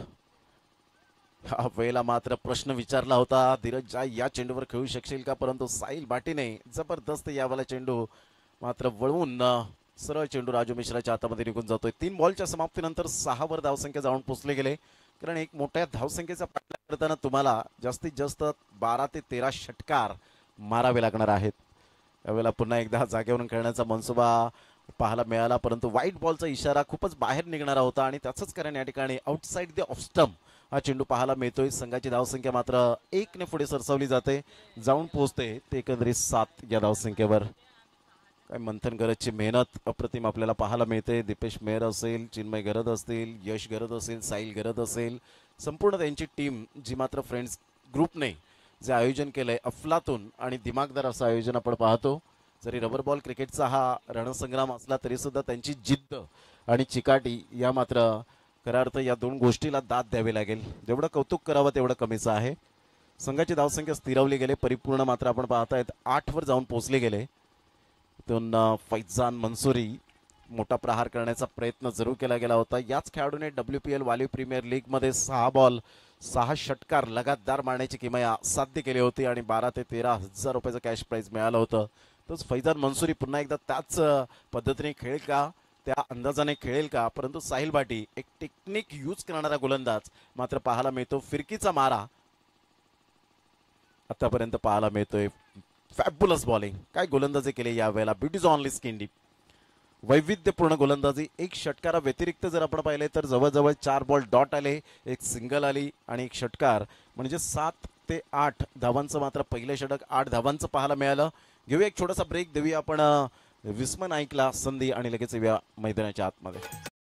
हा वेळेला मात्र प्रश्न विचारला होता, धीरज झा या चेंडूवर खेळू शकशील का, परंतु साहिल भाटीने जबरदस्त यावाला चेंडू मात्र वळवून सरळ चेंडू राजू मिश्राच्या हातामध्ये निघून जातोय. तीन बॉलच्या समाप्तीनंतर सहावर धावसंख्या जाऊन पोचले गेले, कारण एक मोठ्या धावसंख्येचा पाठलाग करताना तुम्हाला जास्तीत जास्त बारा ते तेरा षटकार मारावे लागणार आहेत. यावेळेला पुन्हा एकदा जागेवरून खेळण्याचा मनसुबा पाहायला मिळाला, परंतु व्हाईट बॉलचा इशारा खूपच बाहेर निघणारा होता आणि त्याचंच कारण या ठिकाणी आउटसाइड द ऑफ स्टंप हा चेंडू पाहायला मिळतोय. संघाची धावसंख्या मात्र एकने पुढे सरसावली जाते, जाऊन पोहोचते ते एकंदरीत सात या धावसंख्येवर. काय मंथन गरजची मेहनत अप्रतिम आपल्याला पाहायला मिळते. दीपेश मेहर असेल, चिन्मय गरज असतील, यश गरज असेल, साहिल गरज असेल, संपूर्ण त्यांची टीम जी मात्र फ्रेंड्स ग्रुपने जे आयोजन केलंय, अफलातून आणि दिमागदार असं आयोजन आपण पाहतो. जरी रबर बॉल क्रिकेटचा हा रणसंग्राम असला तरी सुद्धा त्यांची जिद्द आणि चिकाटी या मात्र खऱ्या अर्थ या दोन गोष्टीला दाद द्यावी लागेल. जेवढं कौतुक करावं तेवढं कमीचं आहे. संघाची धावसंख्या स्थिरावली गेले, परिपूर्ण मात्र आपण पाहतायत आठवर जाऊन पोहोचले गेले. इथून फैजान मंसुरी मोठा प्रहार करण्याचा प्रयत्न जरूर केला गेला होता. याच खेळाडूने डब्ल्यू पी एल वाली प्रीमियर लीगमध्ये सहा बॉल सहा षटकार लगातार मारण्याची किमया साध्य केली होती आणि बारा ते तेरा हजार रुपयाचं कॅश प्राईज मिळालं होतं. तोच फैजान मंसुरी पुन्हा एकदा त्याच पद्धतीने खेळेल का, त्या अंदाजाने खेळेल का, परंतु साहिल भाटी एक टेक्निक यूज करणारा गोलंदाज मात्र पाहायला मिळतो. फिरकीचा मारा आतापर्यंत पाहायला मिळतोय. फॅब्युलस बॉलिंग, काय गोलंदाजी केली यावेळेला. ब्युटीज ऑनली स्किन डीप, वैविध्यपूर्ण गोलंदाजी. एक षटकारा व्यतिरिक्त जर आपण पाहिले तर जवळजवळ चार बॉल डॉट आले, एक सिंगल आली आणि एक षटकार, म्हणजे सात ते आठ धावांचं मात्र पहिलं षटक आठ धावांचं पाहायला मिळालं. घेऊया एक छोटासा ब्रेक, देऊया आपण विस्मय नाईकला संधी आणि लगेच येऊया मैदानाच्या आतमध्ये.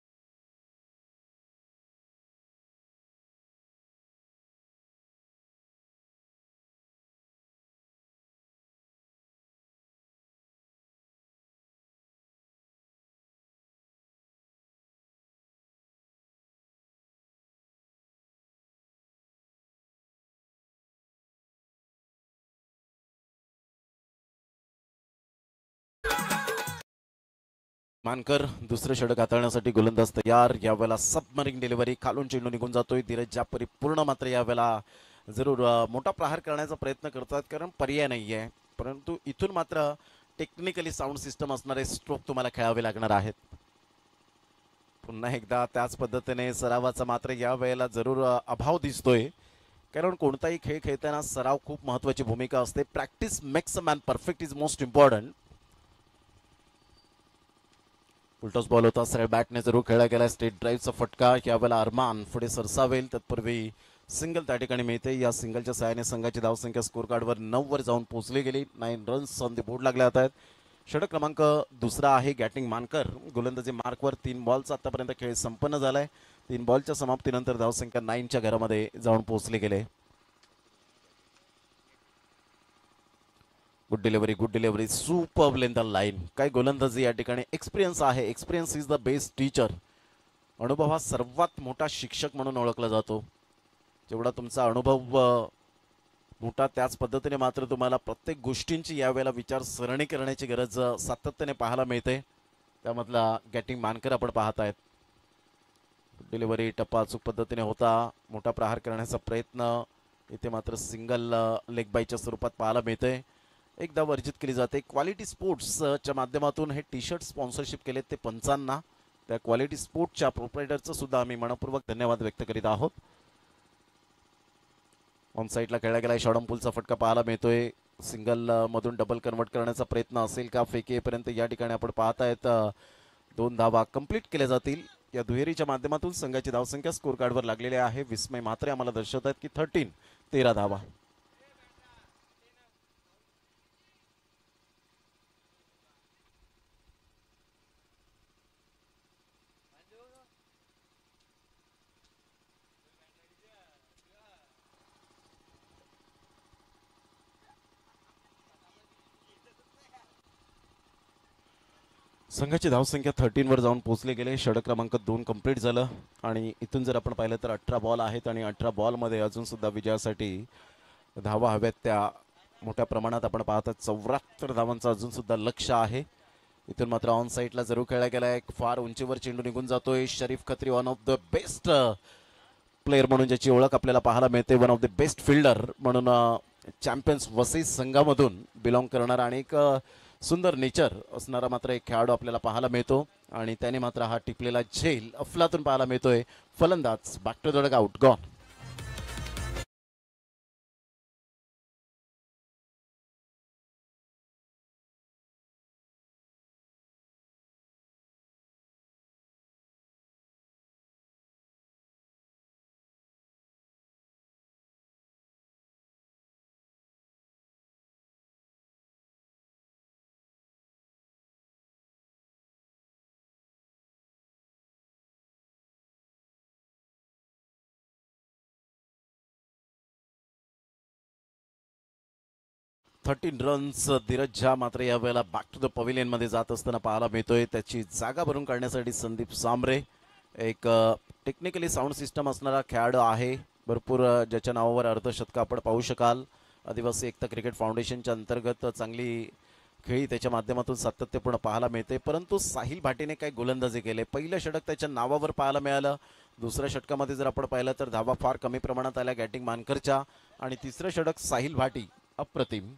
मानकर दुसरे षटक हाताळण्यासाठी गोलंदाज तयार. यावेळेला सबमरीन डिलिव्हरी, खालून चेंडू निघून जातोय. धीरज झा परिपूर्ण मात्र यावेळेला जरूर मोठा प्रहार करण्याचा प्रयत्न करतात, कारण पर्याय नाही आहे. परंतु इथून मात्र टेक्निकली साऊंड सिस्टम असणारे स्ट्रोक तुम्हाला खेळावे लागणार आहेत. पुन्हा एकदा त्याच पद्धतीने सरावाचा मात्र या वेळेला जरूर अभाव दिसतोय, कारण कोणताही खेळ खेळताना सराव खूप महत्त्वाची भूमिका असते. Practice makes a man perfect is most important. उलटॉस बॉल होता, सरळ बॅटने जरूर खेळला गेला. स्टेट ड्राईव्हचा फटका, यावेळेला अरमान पुढे सरसावेल, तत्पूर्वी सिंगल त्या ठिकाणी मिळते. या सिंगलच्या सहाय्याने संघाची धावसंख्या स्कोर कार्डवर नऊ वर जाऊन पोहोचली गेली. Nine runs on the board लागले जात आहेत. षटक क्रमांक दुसरा आहे गॅटिंग मानकर, गोलंदाजी मार्कवर. तीन बॉलचा आतापर्यंत खेळ संपन्न झालाय. तीन बॉलच्या समाप्तीनंतर धावसंख्या नाईनच्या घरामध्ये जाऊन पोहोचले गेले. Good delivery good delivery super length line. काय गोलंदाजी या ठिकाणी. एक्सपिरियन्स आहे. Experience is the best teacher. अनुभव हा सर्वात मोठा शिक्षक म्हणून ओळखला जातो. जेवढा तुमचा अनुभव मोठा त्याच पद्धतीने मात्र तुम्हाला प्रत्येक गोष्टींची यावेळेला विचारसरणी करण्याची गरज सातत्याने पाहायला मिळते. त्यामधला गॅटिंग मानकर आपण पाहत आहेत. डिलिव्हरी टप्पा अचूक पद्धतीने होता. मोठा प्रहार करण्याचा प्रयत्न इथे मात्र सिंगल लेग बायच्या स्वरूपात पाहायला मिळते. एकदा वर्जित केली जाते. क्वालिटी स्पोर्ट्सच्या माध्यमातून हे टी शर्ट स्पॉन्सरशिप केले ते पंचांना. त्या क्वालिटी स्पोर्ट्सच्या प्रोप्रायटरचं सुद्धा आम्ही मनपूर्वक धन्यवाद व्यक्त करीत आहोत. ऑन साईडला खेळला गेला शॉर्टपुलचा फटका पाहायला मिळतोय. सिंगल मधून डबल कन्वर्ट करण्याचा प्रयत्न असेल का फेकेपर्यंत या ठिकाणी आपण पाहतायत. दोन धावा कंप्लीट केल्या जातील. या दुहेरीच्या माध्यमातून संघाची धावसंख्या स्कोर कार्डवर लागलेली आहे. विस्मय मात्र आम्हाला दर्शवत आहेत की थर्टीन तेरा धावा. संघाची धावसंख्या थर्टीन वर जाऊन पोहोचले गेले. षटक क्रमांक दोन कंप्लीट झालं आणि इथून जर आपण पाहिलं तर अठरा बॉल आहेत आणि अठरा बॉलमध्ये अजून सुद्धा विजयासाठी धावा हव्यात त्या मोठ्या प्रमाणात आपण पाहतात. चौऱ्याहत्तर धावांचं अजून सुद्धा लक्ष आहे. इथून मात्र ऑन साईडला जरूर खेळला गेला. एक फार उंचीवर चेंडू निघून जातोय. Sharif Khatri one of the best player म्हणून ज्याची ओळख आपल्याला पाहायला मिळते. One of the best fielder म्हणून चॅम्पियन्स वसई संघामधून बिलॉंग करणारा आणि एक सुंदर नेचर असणारा मात्र एक खेळाडू आपल्याला पाहायला मिळतो आणि त्याने मात्र हा टिपलेला झेल अफलातून पाहायला मिळतोय. फलंदाज back to the dugout gone. Thirteen runs Dheeraj Jha मात्र यावेळेला बॅक टू द पवेलियन मध्ये जात असताना पाहायला मिळतोय. त्याची जागा भरून काढण्यासाठी संदीप सांबरे एक टेक्निकली साऊंड सिस्टम असणारा खेळाडू आहे. भरपूर ज्याच्या नावावर अर्धशतक आपण पाहू शकाल. आदिवासी एकता क्रिकेट फाउंडेशनच्या अंतर्गत चांगली खेळी त्याच्या माध्यमातून सातत्यपूर्ण पाहायला मिळते. परंतु साहिल भाटीने काय गोलंदाजी केले. पहिलं षटक त्याच्या नावावर पाहायला मिळालं. दुसऱ्या षटकामध्ये जर आपण पाहिलं तर धावा फार कमी प्रमाणात आल्या गॅटिंग मानकरच्या आणि तिसरं षटक साहिल भाटी अप्रतिम.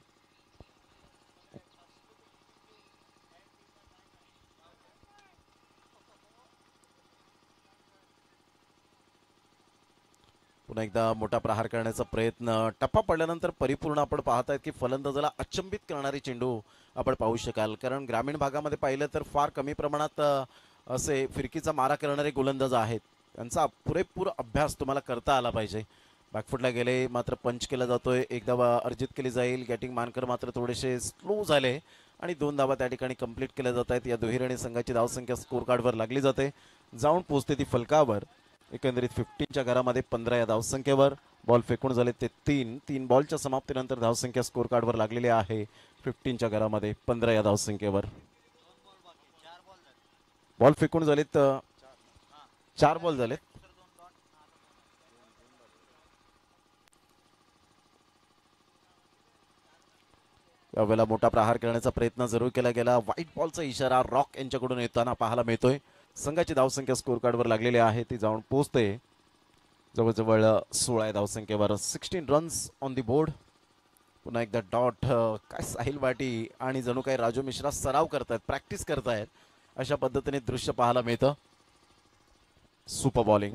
पुन्हा एकदा मोठा प्रहार करण्याचा प्रयत्न. टप्पा पडल्यानंतर परिपूर्ण आपण पाहतायत की फलंदाजाला अचंबित करणारी चेंडू आपण पाहू शकाल. कारण ग्रामीण भागामध्ये पाहिलं तर फार कमी प्रमाणात असे फिरकीचा मारा करणारे गोलंदाज आहेत. त्यांचा पुरेपूर अभ्यास तुम्हाला करता आला पाहिजे. बॅकफुटला गेले मात्र पंच केला जातोय. एक धावा अर्जित केली जाईल. गॅटिंग मानकर मात्र थोडेसे स्लो झाले आणि दोन धावा त्या ठिकाणी कंप्लीट केल्या जात आहेत. या दुहेरीने संघाची धावसंख्या स्कोर कार्डवर लागली जाते. जाऊन पोहोचते ती फलकावर. एकंदरीत फिफ्टीनच्या घरामध्ये पंधरा या धावसंख्येवर. बॉल फेकून झाले ते तीन. तीन बॉलच्या समाप्तीनंतर धावसंख्या स्कोर कार्डवर लागलेली आहे. फिफ्टीनच्या घरामध्ये पंधरा या धावसंख्येवर. बॉल फेकून झालेत चार बॉल झालेत. यावेळेला मोठा प्रहार करण्याचा प्रयत्न जरूर केला गेला. व्हाईट बॉलचा इशारा रॉक यांच्याकडून येताना पाहायला मिळतोय. संघाची धावसंख्या स्कोर कार्डवर लागलेली आहे. ती जाऊन पोहोचते जवळजवळ सोळा या धावसंख्येवर. Sixteen runs on the board. पुन्हा एकदा डॉट. काय साहिल भाटी आणि जणू काही राजू मिश्रा सराव करतायत, प्रॅक्टिस करतायत अशा पद्धतीने दृश्य पाहायला मिळतं. Super bowling.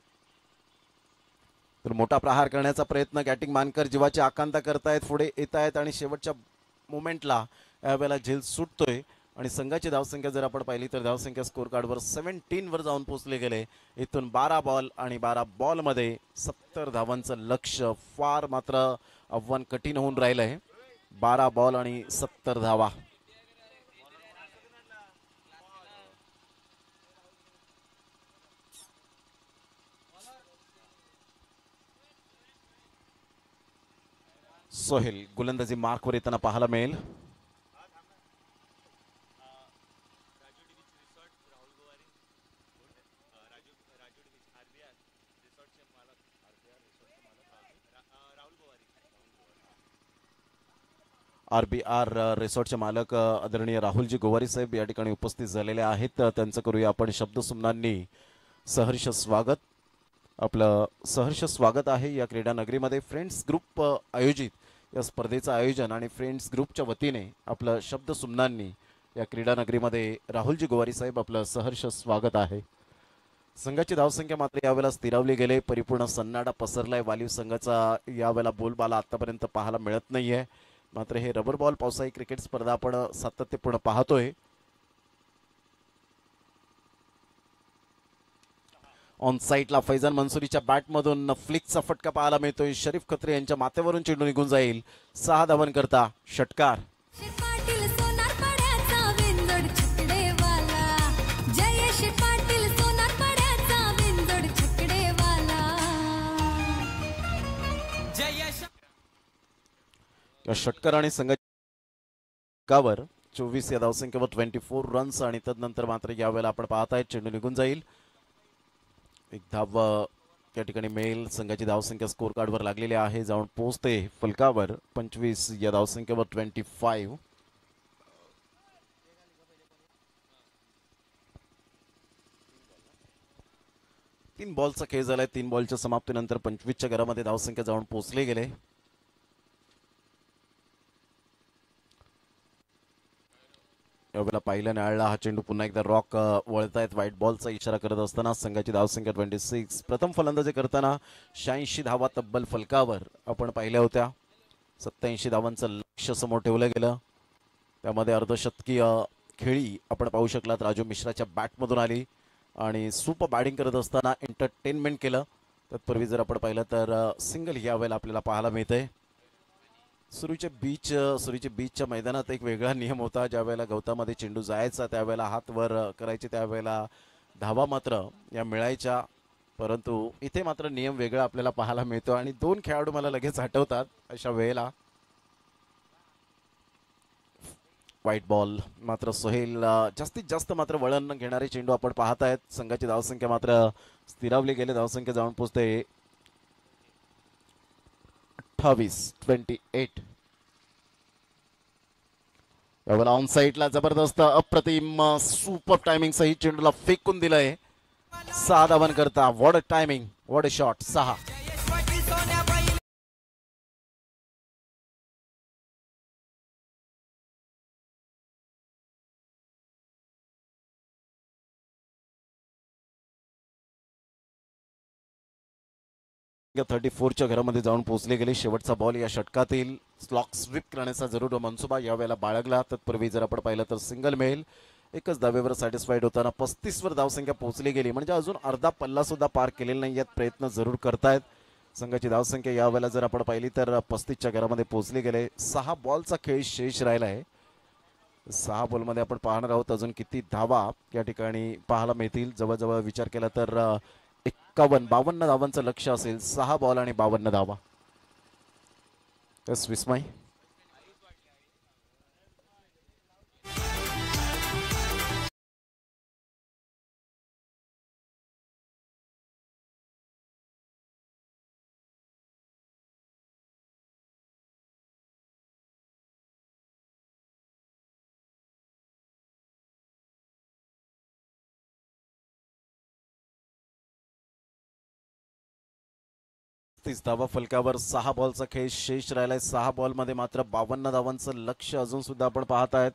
तर मोठा प्रहार करण्याचा प्रयत्न. गॅटिंग मानकर जीवाची आकांक्षा करतायत, पुढे येत आहेत आणि शेवटच्या मोमेंटला यावेळेला झेल सुटतोय आणि संघाची धावसंख्या जर आपण पाहिली तर धावसंख्या स्कोर कार्डवर सेव्हन्टीन वर जाऊन पोहोचले गेले. इथून बारा बॉल आणि बारा बॉलमध्ये सत्तर धावांचं लक्ष. फार मात्र आव्हान कठीण होऊन राहिलंय. बारा बॉल आणि सत्तर धावा. सोहेल गोलंदाजी मार्कवर येताना पाहायला मिळेल. आर बी आर रिसॉर्टचे मालक आदरणीय राहुलजी गोवारी साहेब या ठिकाणी उपस्थित झालेले आहेत. त्यांचं करूया आपण शब्दसुमनांनी सहर्ष स्वागत. आपलं सहर्ष स्वागत आहे या क्रीडा नगरीमध्ये. फ्रेंड्स ग्रुप आयोजित या स्पर्धेचं आयोजन आणि फ्रेंड्स ग्रुपच्या वतीने आपलं शब्दसुमनांनी या क्रीडा नगरीमध्ये राहुलजी गोवारी साहेब आपलं सहर्ष स्वागत आहे. संघाची धावसंख्या मात्र यावेळेला स्थिरावली गेले. परिपूर्ण सन्नाटा पसरलाय वालीव संघाचा. यावेळेला बोलबाला आतापर्यंत पाहायला मिळत नाहीये. मात्र हे रबर बॉल पावसाळी क्रिकेट स्पर्धा आपण सातत्यपूर्ण पाहतोय. ऑन साईडला फैजान मंसुरीच्या बॅटमधून फ्लिकचा फटका पाहायला मिळतोय. शरीफ खत्री यांच्या माथ्यावरून चेंडू निघून जाईल. सहा धावन करता षटकार. या षटकार आणि संघावर चोवीस या धावसंख्येवर ट्वेंटी फोर रन्स आणि तदनंतर मात्र यावेळेला आपण पाहताय चेंडू निघून जाईल. एक धाव या ठिकाणी मिळेल. संघाची धावसंख्या स्कोर कार्डवर लागलेली आहे. जाऊन पोहोचते फलकावर पंचवीस या धावसंख्येवर ट्वेंटी फाईव्ह. तीन बॉलचा खेळ झालाय. तीन बॉलच्या समाप्तीनंतर पंचवीसच्या घरामध्ये धावसंख्या जाऊन पोहोचले गेले. यावेळेला पाहिलं न्यायालयाला हा चेंडू पुन्हा एकदा रॉक वळतायत. व्हाईट बॉलचा इशारा करत असताना संघाची धावसंख्या ट्वेंटी सिक्स. प्रथम फलंदाजी करताना शहाऐंशी धावा तब्बल फलकावर आपण पाहिल्या होत्या. सत्याऐंशी धावांचं लक्ष समोर ठेवलं गेलं. त्यामध्ये अर्धशतकीय खेळी आपण पाहू शकलात. राजू मिश्राच्या बॅटमधून आली आणि सुपर बॅटिंग करत असताना एंटरटेनमेंट केलं. तत्पूर्वी जर आपण पाहिलं तर सिंगल यावेळेला आपल्याला पाहायला मिळतंय. सुरूच्या बीच सुरूच्या बीचच्या मैदानात एक वेगळा नियम होता. ज्या वेळेला गवतामध्ये चेंडू जायचा त्यावेळेला हात वर करायचे, त्यावेळेला धावा मात्र या मिळायच्या. परंतु इथे मात्र नियम वेगळा आपल्याला पाहायला मिळतो आणि दोन खेळाडू मला लगेच आठवतात अशा वेळेला. व्हाईट बॉल मात्र सोहेल जास्तीत जास्त मात्र वळण घेणारे चेंडू आपण पाहत आहेत. संघाची धावसंख्या मात्र स्थिरावली गेले. धावसंख्या जाऊन पोहोचते अठ्ठावीस ट्वेंटी एट. यावेळेला ऑन साईडला जबरदस्त अप्रतिम सुपर टायमिंग सहित चेंडूला फेकून दिलंय. सहा धावन करता. What a timing, what a shot. सहा. थर्टी फोरच्या घरामध्ये जाऊन पोहोचले गेले. शेवटचा बॉल या षटकातील स्लॉक स्वीप करण्याचा जरूर मनसुबा यावेळेला बाळगला. तत्पूर्वी जर आपण पाहिलं तर सिंगल मिळेल. एकच धावेवर सॅटिस्फाईड होताना पस्तीस वर धावसंख्या पोहोचली गेली. म्हणजे अजून अर्धा पल्ला सुद्धा पार केलेला नाही. यात प्रयत्न जरूर करतायत. संघाची धावसंख्या यावेळेला जर आपण पाहिली तर पस्तीसच्या घरामध्ये पोहोचले गेले. सहा बॉलचा खेळ शेष राहिला आहे. सहा बॉलमध्ये आपण पाहणार आहोत अजून किती धावा या ठिकाणी पाहायला मिळतील. जवळजवळ विचार केला तर एक्कावन्न बावन्न धावांचं लक्ष असेल. सहा बॉल आणि बावन्न धावा. तर विस्मय तीस धावा फलकावर. सहा बॉलचा खेळ शेष राहिलाय. सहा बॉल मध्ये मात्र बावन्न धावांचं लक्ष अजून सुद्धा आपण पाहत आहेत.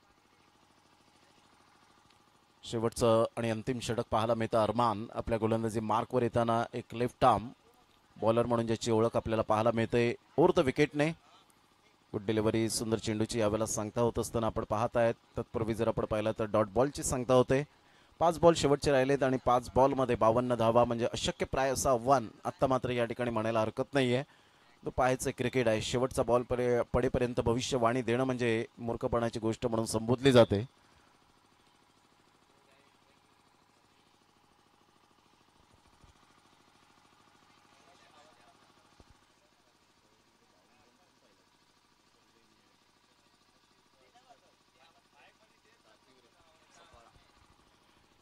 शेवटचं आणि अंतिम षटक पाहायला मिळतं. अरमान आपल्या गोलंदाजी मार्कवर येताना एक लेफ्ट आर्म बॉलर म्हणून ज्याची ओळख आपल्याला पाहायला मिळते. ओव्हर द विकेटने गुड डिलिव्हरी सुंदर चेंडूची यावेळेला सांगता होत असताना आपण पाहत आहेत. तत्पूर्वी जर आपण पाहिलं तर डॉट बॉलची सांगता होते. पाच बॉल शेवटचे राहिलेत आणि पाच बॉलमध्ये बावन्न धावा म्हणजे अशक्य प्राय असं आव्हान आत्ता मात्र या ठिकाणी म्हणायला हरकत नाही आहे. तो पाहायचं क्रिकेट आहे. शेवटचा बॉल पडे पडेपर्यंत भविष्यवाणी देणं म्हणजे मूर्खपणाची गोष्ट म्हणून संबोधली जाते.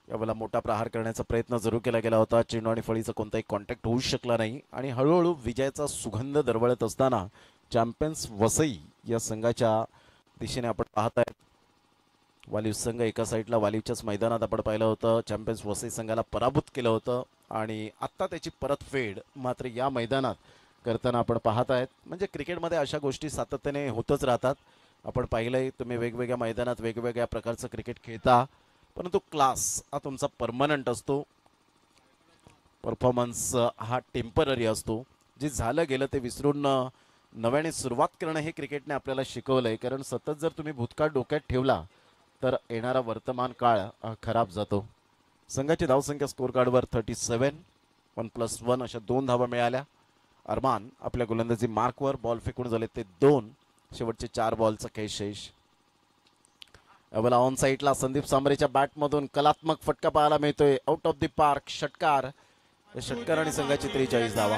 यावेळेला मोठा प्रहार करण्याचा प्रयत्न जरूर केला गेला होता. चेंडू आणि फळीचा कोणताही कॉन्टॅक्ट होऊ शकला नाही आणि हळूहळू विजयाचा सुगंध दरवळत असताना चॅम्पियन्स वसई या संघाच्या दिशेने आपण पाहताय. वालीव संघ एका साईडला वालीवच्याच मैदानात आपण पाहिलं होतं. चॅम्पियन्स वसई संघाला पराभूत केलं होतं आणि आत्ता त्याची परतफेड मात्र या मैदानात करताना आपण पाहत आहेत. म्हणजे क्रिकेटमध्ये अशा गोष्टी सातत्याने होतच राहतात. आपण पाहिलंय, तुम्ही वेगवेगळ्या मैदानात वेगवेगळ्या प्रकारचं क्रिकेट खेळता, परंतु क्लास हा तुमचा परमनंट असतो. परफॉर्मन्स हा टेम्पररी असतो. जे झालं गेलं ते विसरून नव्याने सुरुवात करणं हे क्रिकेटने आपल्याला शिकवलंय. कारण सतत जर तुम्ही भूतकाळ डोक्यात ठेवला तर येणारा वर्तमान काळ खराब जातो. संघाची धावसंख्या स्कोर कार्डवर thirty seven, one plus one अशा दोन धावा मिळाल्या. अरमान आपल्या गोलंदाजी मार्कवर, बॉल फेकून झाले ते दोन. शेवटचे चार बॉलचा खेळ शेष. यावेळेला ऑन साईडला संदीप सांबरेच्या बॅटमधून कलात्मक फटका पाहायला मिळतोय. आउट ऑफ द पार्क षटकार. षटकार आणि संघाची त्रेचाळीस धावा.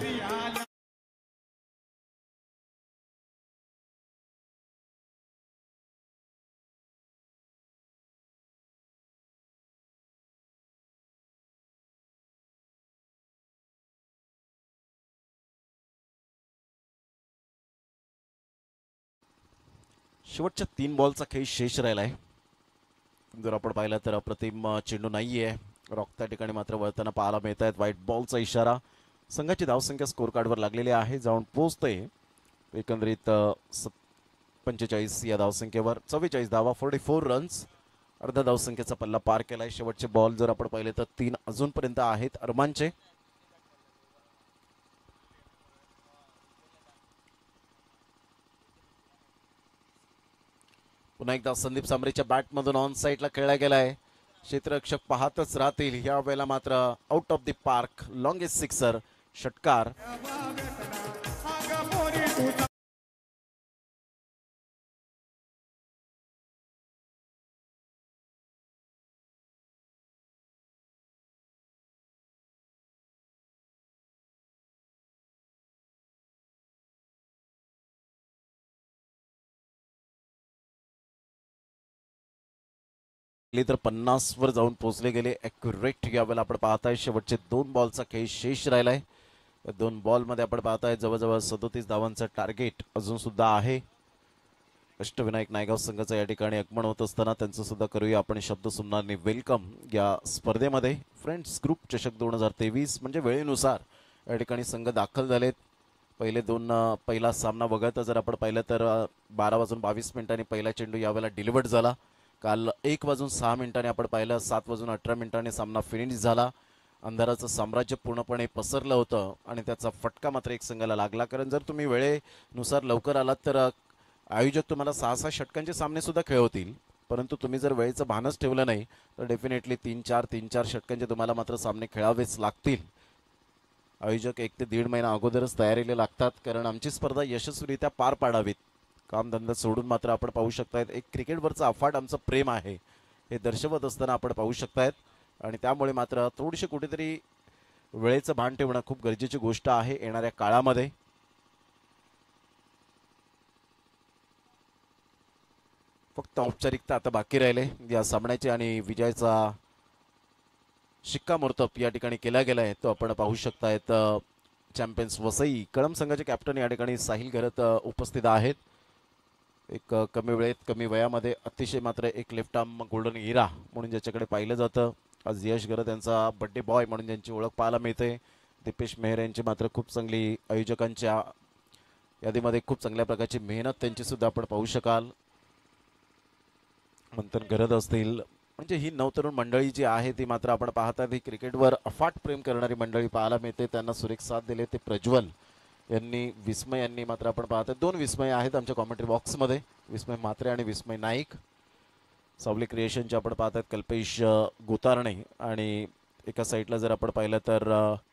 शेवटच्या तीन बॉलचा खेळ शेष राहिलाय. जर आपण पाहिलं तर अप्रतिम चेंडू नाहीये. रॉक त्या ठिकाणी मात्र वळताना पाहायला मिळत आहेत. व्हाईट बॉलचा इशारा. संघाची धावसंख्या स्कोर कार्डवर लागलेली आहे, जाऊन पोहोचते एकंदरीत पंचेचाळीस या धावसंख्येवर. चव्वेचाळीस धावा, फोर्टी फोर रन्स. अर्धा धावसंख्येचा पल्ला पार केलाय. शेवटचे बॉल जर आपण पाहिले तर तीन अजूनपर्यंत आहेत अरमानचे. पुन्हा एकदा संदीप सांबरेच्या बॅटमधून ऑन साईडला खेळला गेलाय. क्षेत्ररक्षक पाहतच राहतील. या वेळेला मात्र out of the park, longest sixer, षटकार. तर पन्नास वर जाऊन पोहोचले गेले ॲक्युरेट. यावेळेला आपण पाहताय शेवटचे दोन बॉलचा खेळ शेष राहिलाय. दोन बॉलमध्ये आपण पाहताय जवळजवळ सदोतीस धावांचं टार्गेट अजून सुद्धा आहे. अष्टविनायक नायगाव संघाचं या ठिकाणी आगमन होत असताना त्यांचं सुद्धा करूया आपण शब्द सुमनांनी वेलकम या स्पर्धेमध्ये. फ्रेंड्स ग्रुप चषक दोन हजार तेवीस म्हणजे वेळेनुसार या ठिकाणी संघ दाखल झालेत. पहिले दोन पहिला सामना वगळता जर आपण पाहिलं तर बारा वाजून बावीस मिनिटांनी पहिला चेंडू यावेळेला डिलिव्हर्ड झाला. काल एक वाजून सहा मिनिटांनी आपण पाहिलं सात वाजून अठरा मिनिटांनी सामना फिनिश झाला. अंधाराचं साम्राज्य पूर्णपणे पसरलं होतं आणि त्याचा फटका मात्र एक संघाला लागला. कारण जर तुम्ही वेळेनुसार लवकर आलात तर आयोजक तुम्हाला सहा सहा षटकांचे सामने सुद्धा खेळवतील, परंतु तुम्ही जर वेळेचं भानच ठेवलं नाही तर डेफिनेटली तीन चार तीन चार षटकांचे तुम्हाला मात्र सामने खेळावेच लागतील. आयोजक एक ते दीड महिना अगोदरच तयारीला लागतात, कारण आमची स्पर्धा यशस्वीरित्या पार पाडावीत. कामधंदा सोडून मात्र आपण पाहू शकतायत एक क्रिकेटवरचं अफाट आमचं प्रेम आहे हे दर्शवत असताना आपण पाहू शकतायत. आणि त्यामुळे मात्र थोडीशी कुठेतरी वेळेचं भान ठेवणं खूप गरजेची गोष्ट आहे येणाऱ्या काळामध्ये. फक्त औपचारिकता आता बाकी राहिले या सामन्याची आणि विजयाचा शिक्कामोर्तब या ठिकाणी केला गेला आहे तो आपण पाहू शकतायत. चॅम्पियन्स वसई कळम संघाचे कॅप्टन या ठिकाणी साहिल घरत उपस्थित आहेत. एक कमी वेळेत कमी वयामध्ये अतिशय मात्र एक लेफ्ट आर्म गोल्डन इरा म्हणून ज्याच्याकडे पाहिलं जातं. आज यश घरत यांचा बड्डे बॉय म्हणून ज्यांची ओळख पाहायला मिळते. दीपेश मेहर यांची मात्र खूप चांगली आयोजकांच्या यादीमध्ये खूप चांगल्या प्रकारची मेहनत त्यांची सुद्धा आपण पाहू शकाल. मंथन घरत असतील, म्हणजे ही नवतरुण मंडळी जी आहे ती मात्र आपण पाहतात ही क्रिकेटवर अफाट प्रेम करणारी मंडळी पाहायला मिळते. त्यांना सुरेख साथ दिले ते प्रज्वल यांनी, विस्मय यांनी मात्र आपण पाहतात. दोन विस्मय आहेत आमच्या कॉमेंट्री बॉक्समध्ये, विस्मय म्हात्रे आणि विस्मय नाईक. सावली क्रिएशनचे आपण पाहतात कल्पेश गोतारणे आणि एका साईडला जर आपण पाहिलं तर